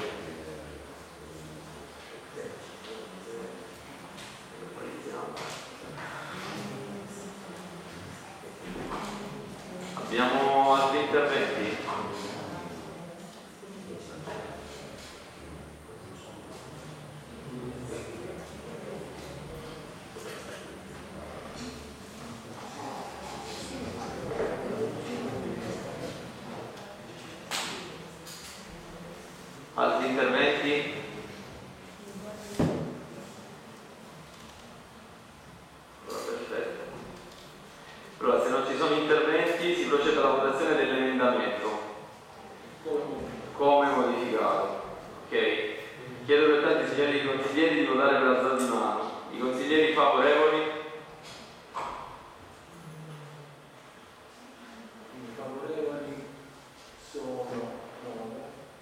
Abbiamo altri interventi? Altri interventi? Perfetto. Allora, se non ci sono interventi, si procede alla votazione dell'emendamento come modificato. Ok? Chiedo pertanto ai signori consiglieri di votare per alzata di mano. I consiglieri favorevoli? I favorevoli sono 9.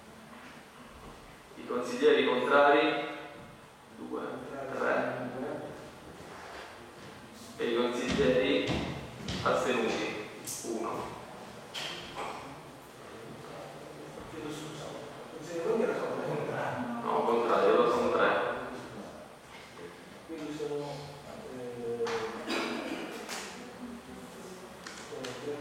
I consiglieri contrari? 2, 3. E i consiglieri astenuti? 1. Chiedo scusa, consiglieri era solo contrario. No, contrario, lo sono 3. Quindi sono 3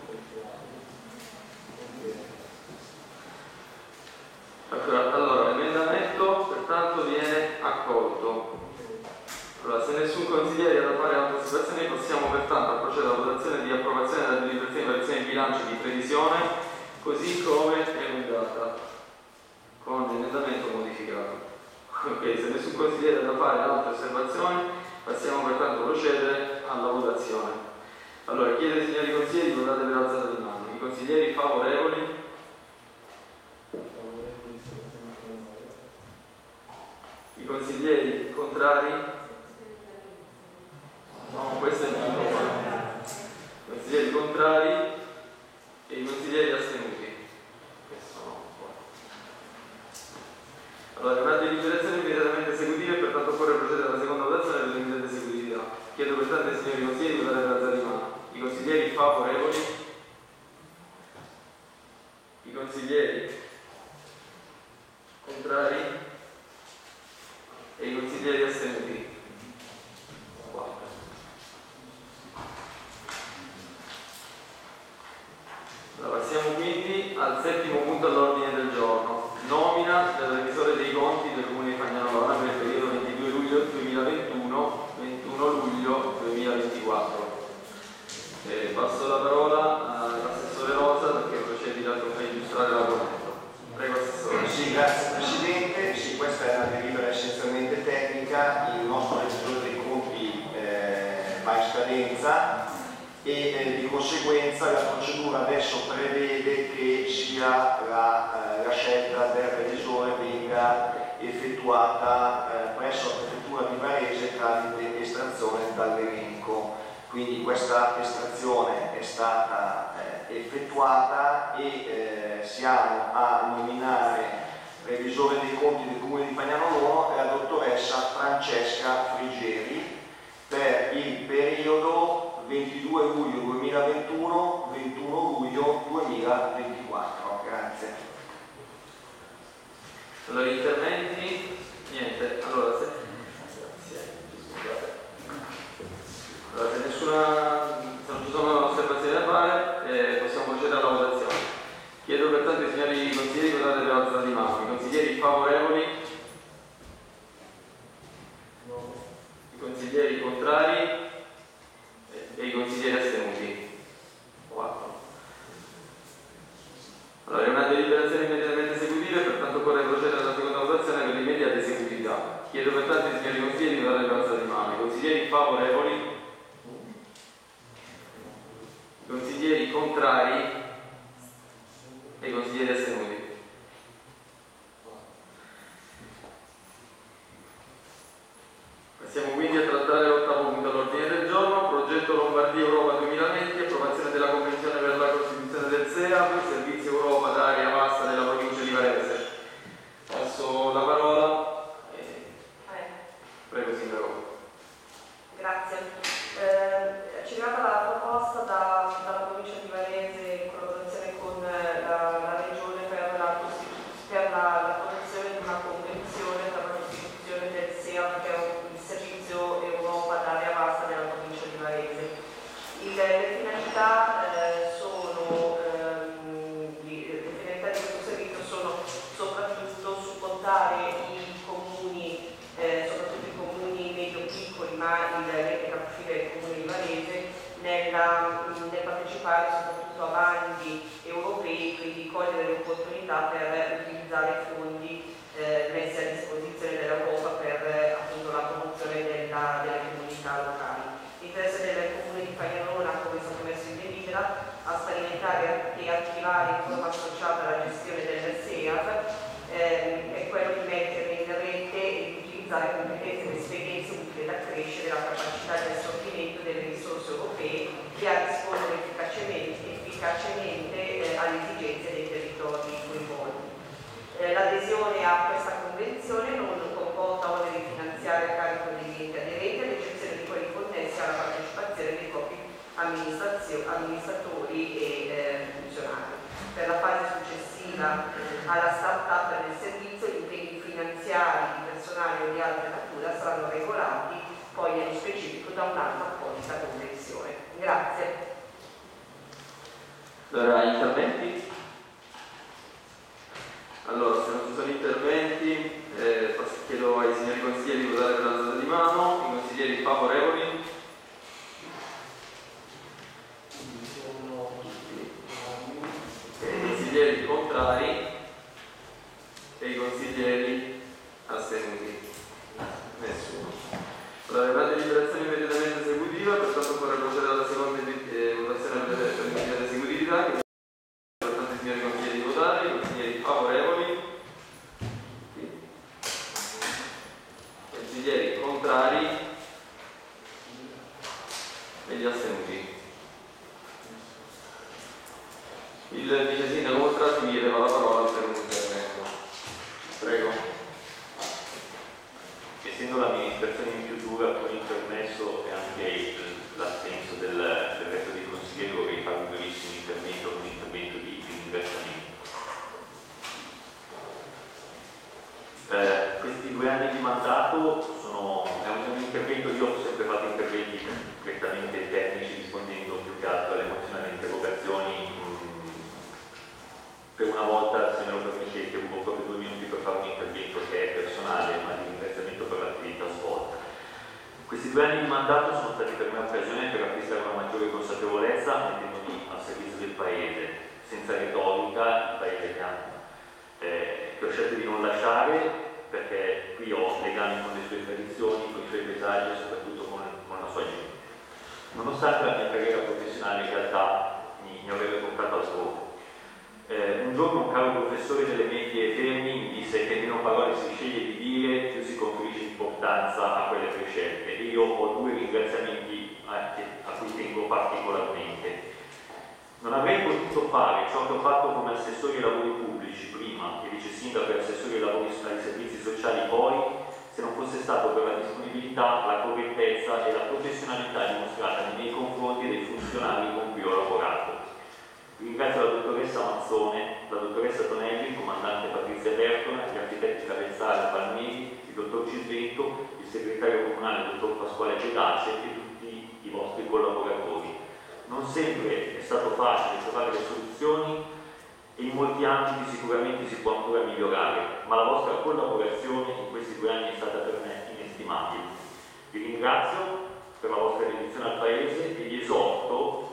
contrari. Allora, l'emendamento pertanto viene accolto. Allora, se nessun consigliere ha da fare altre osservazioni, possiamo pertanto procedere alla votazione di approvazione della deliberazione di variazione di bilancio di previsione, così come emendata, con l'emendamento modificato. Ok, se nessun consigliere ha da fare altre osservazioni, Possiamo pertanto procedere alla votazione. Allora, chiedo ai signori consiglieri di votare per alzata di mano. I consiglieri favorevoli? I consiglieri contrari? No, questo è il punto. I consiglieri contrari e i consiglieri astenuti. Allora, le deliberazioni immediatamente esecutive, pertanto occorre procedere alla seconda votazione per l'immediata esecutività. Chiedo pertanto ai signori consiglieri di votare per alzata di mano. I consiglieri favorevoli? I consiglieri contrari e i consiglieri astenuti. 4. Allora, passiamo quindi al settimo punto all'ordine del giorno. Nomina del revisore dei conti del Comune di Fagnano per il periodo 22 luglio 2021 21 luglio 2024. Passo la parola all'assessore Rosa perché procedi a illustrare l'argomento. Prego Assessore. Sì, grazie Presidente. Sì, questa è una delibera essenzialmente tecnica. Il nostro revisore dei conti va in scadenza e di conseguenza la procedura adesso prevede che sia la scelta del revisore venga effettuata presso la prefettura di Varese tramite estrazione dall'elenco. Quindi questa estrazione è stata effettuata e siamo a nominare revisore dei conti del Comune di Fagnano Loro la dottoressa Francesca Frigeri per il periodo 22 luglio 2021, 21 luglio 2024. Grazie. Allora, interventi? Niente. Allora, se non ci sono osservazioni da fare, possiamo procedere alla votazione. Chiedo pertanto ai signori consiglieri di votare per alzata di mano. I consiglieri favorevoli? I consiglieri contrari? E i consiglieri astenuti? 4. Allora, è una deliberazione immediatamente esecutiva e pertanto occorre procedere alla seconda votazione per l'immediata esecutività. Chiedo pertanto ai signori consiglieri di votare per alzata di mano. I consiglieri favorevoli? I consiglieri contrari? E i consiglieri astenuti? Passiamo quindi a trattare l'ottavo punto all'ordine del giorno, progetto Lombardia Europa 2020, approvazione della Convenzione per la costituzione del SEAP, Servizio Europa d'area vasta della provincia di Varese. Passo la parola. Prego Sindaco. Grazie. Ci è arrivata la proposta dalla provincia di Varese in collaborazione con la Regione per l'approvazione di una convenzione per la costituzione del SEAP, che è il Servizio Europa d'area vasta della provincia di Varese. Le finalità di questo servizio sono soprattutto supportare i comuni, soprattutto i comuni medio-piccoli, ma l'ente capofila del Comune di Varese, nel partecipare soprattutto a bandi europei, quindi cogliere l'opportunità per utilizzare fondi messi a disposizione dell'Europa per appunto la promozione delle comunità locali. L'interesse del Comune di Fagnanona, come è stato messo in delibera, a sperimentare e attivare in forma associata la gestione del SEAP è quello di mettere in rete e di utilizzare competenze ed esperienze utili ad accrescere la capacità di assorbimento delle risorse europee e a rispondere efficacemente alle esigenze dei territori coinvolti. L'adesione a questa convenzione non comporta oneri finanziari a carico degli enti aderenti, ad eccezione di quelli connessi alla partecipazione dei propri amministratori e funzionari. Per la fase successiva alla start-up del servizio, gli impegni finanziari di personale o di altra natura saranno regolati poi nello specifico da un'altra apposita convenzione. Grazie. Allora, interventi? Allora, se non ci sono interventi, chiedo ai signori consiglieri di votare per alzata di mano. I consiglieri favorevoli? I consiglieri contrari e i consiglieri astenuti? Nessuno. Allora, la deliberazione consiglieri contrari e gli astenuti. Il vice sindaco Moltrati mi chiedeva la parola per un intervento. Prego. Essendo l'amministrazione in chiusura, con il permesso e anche l'assenso del resto dei consiglieri, vorrei fare un brevissimo intervento, un intervento di ringraziamento. Questi 2 anni di mandato è un intervento, io ho sempre fatto interventi prettamente tecnici rispondendo più che altro alle emozionali interrogazioni. Per una volta, se me lo permettete, ho proprio 2 minuti per fare un intervento che è personale, ma di ringraziamento per l'attività svolta. Questi 2 anni di mandato sono stati per me occasione per acquistare una maggiore consapevolezza mettendomi al servizio del Paese, senza retorica, il Paese che ho scelto di non lasciare, perché qui ho legami con le sue tradizioni, con i suoi paesaggi e soprattutto con la sua gente. Nonostante la mia carriera professionale in realtà mi avrebbe portato altrove. Un giorno un caro professore delle medie Fermi mi disse che meno parole si sceglie di dire, più si conferisce importanza a quelle prescelte, e io ho 2 ringraziamenti a cui tengo particolarmente. Non avrei potuto fare ciò che ho fatto come assessore ai lavori pubblici prima e vice sindaco e assessore ai lavori ai servizi sociali poi, se non fosse stato per la disponibilità, la correttezza e la professionalità dimostrata nei miei confronti dei funzionari con cui ho lavorato. Ringrazio la dottoressa Mazzone, la dottoressa Tonelli, il comandante Patrizia Bertona, gli architetti Cavezzale Palmieri, il dottor Cisvento, il segretario comunale dottor Pasquale Cedace e tutti i vostri collaboratori. Non sempre è stato facile trovare le soluzioni e in molti ambiti sicuramente si può ancora migliorare, ma la vostra collaborazione in questi 2 anni è stata per me inestimabile. Vi ringrazio per la vostra dedizione al Paese e vi esorto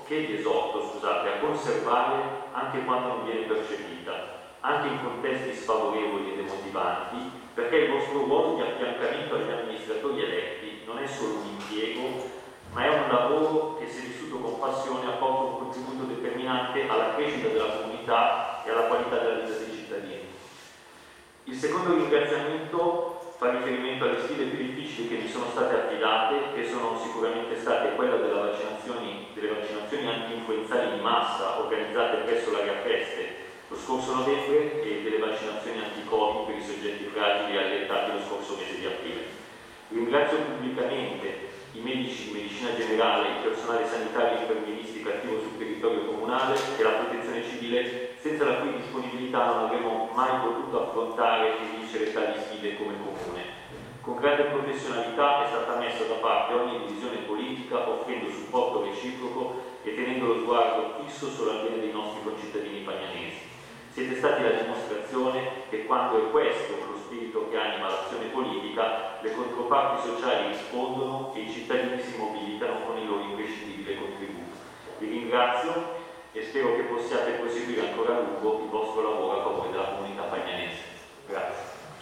a conservare anche quando non viene percepita, anche in contesti sfavorevoli ed demotivanti, perché il vostro ruolo di affiancamento agli amministratori eletti non è solo un impiego, ma è un lavoro che, se vissuto con passione, apporta un contributo determinante alla crescita della comunità e alla qualità della vita dei cittadini. Il secondo ringraziamento fa riferimento alle sfide più difficili che mi sono state affidate, che sono sicuramente state quelle delle vaccinazioni anti-influenzali di massa organizzate presso l'area Feste lo scorso novembre e delle vaccinazioni anti-Covid per i soggetti fragili allertati lo scorso mese di aprile. Ringrazio pubblicamente i medici di medicina generale, il personale sanitario e infermieristica attivo sul territorio comunale e la protezione civile, senza la cui disponibilità non avremmo mai potuto affrontare e vincere tali sfide come comune. Con grande professionalità è stata messa da parte ogni divisione politica, offrendo supporto reciproco e tenendo lo sguardo fisso sulla bene dei nostri concittadini pagnanesi. Siete stati la dimostrazione che quando è questo lo spirito che anima l'azione politica, le controparti sociali rispondono e i cittadini si mobilitano con il loro imprescindibile contributo. Vi ringrazio e spero che possiate proseguire ancora a lungo il vostro lavoro a favore della comunità pagnanese. Grazie.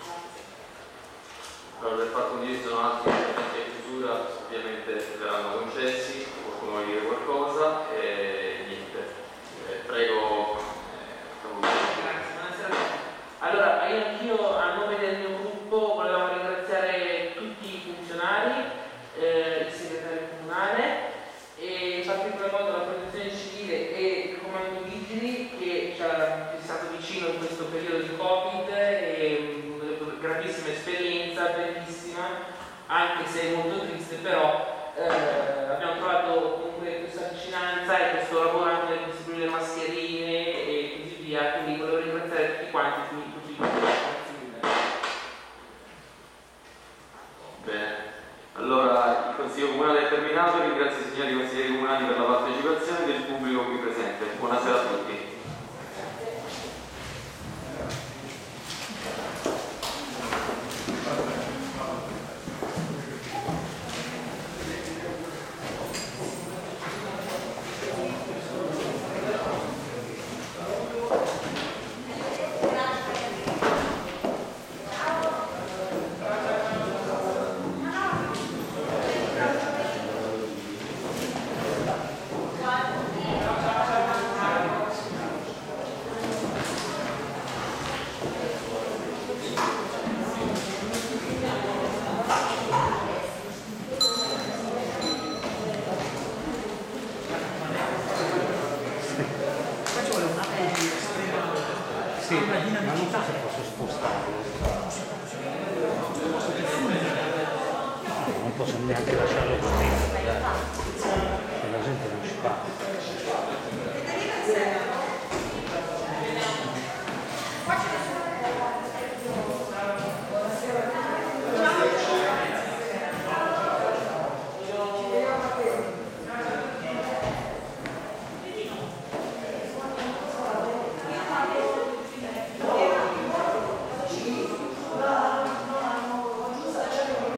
Allora, per fatto un diritto sono altri interventi a chiusura, ovviamente verranno concessi, qualcuno vuole dire qualcosa e niente. Prego. Grazie, buonasera a tutti. Allora, io anch'io a nome del mio gruppo volevamo ringraziare tutti i funzionari, il segretario comunale e in particolar modo la protezione civile e il comando vigili che ci è stato vicino in questo periodo di Covid e grandissima esperienza, bellissima, anche se molto triste, però abbiamo trovato comunque questa vicinanza e questo lavoro anche nel distribuire le mascherine e così via, quindi volevo ringraziare tutti quanti, tutti i Bene, allora il Consiglio Comunale è terminato, ringrazio i signori consiglieri comunali per la partecipazione del pubblico qui presente. Buonasera a tutti. possono neanche lasciarlo così, la gente non ci fa.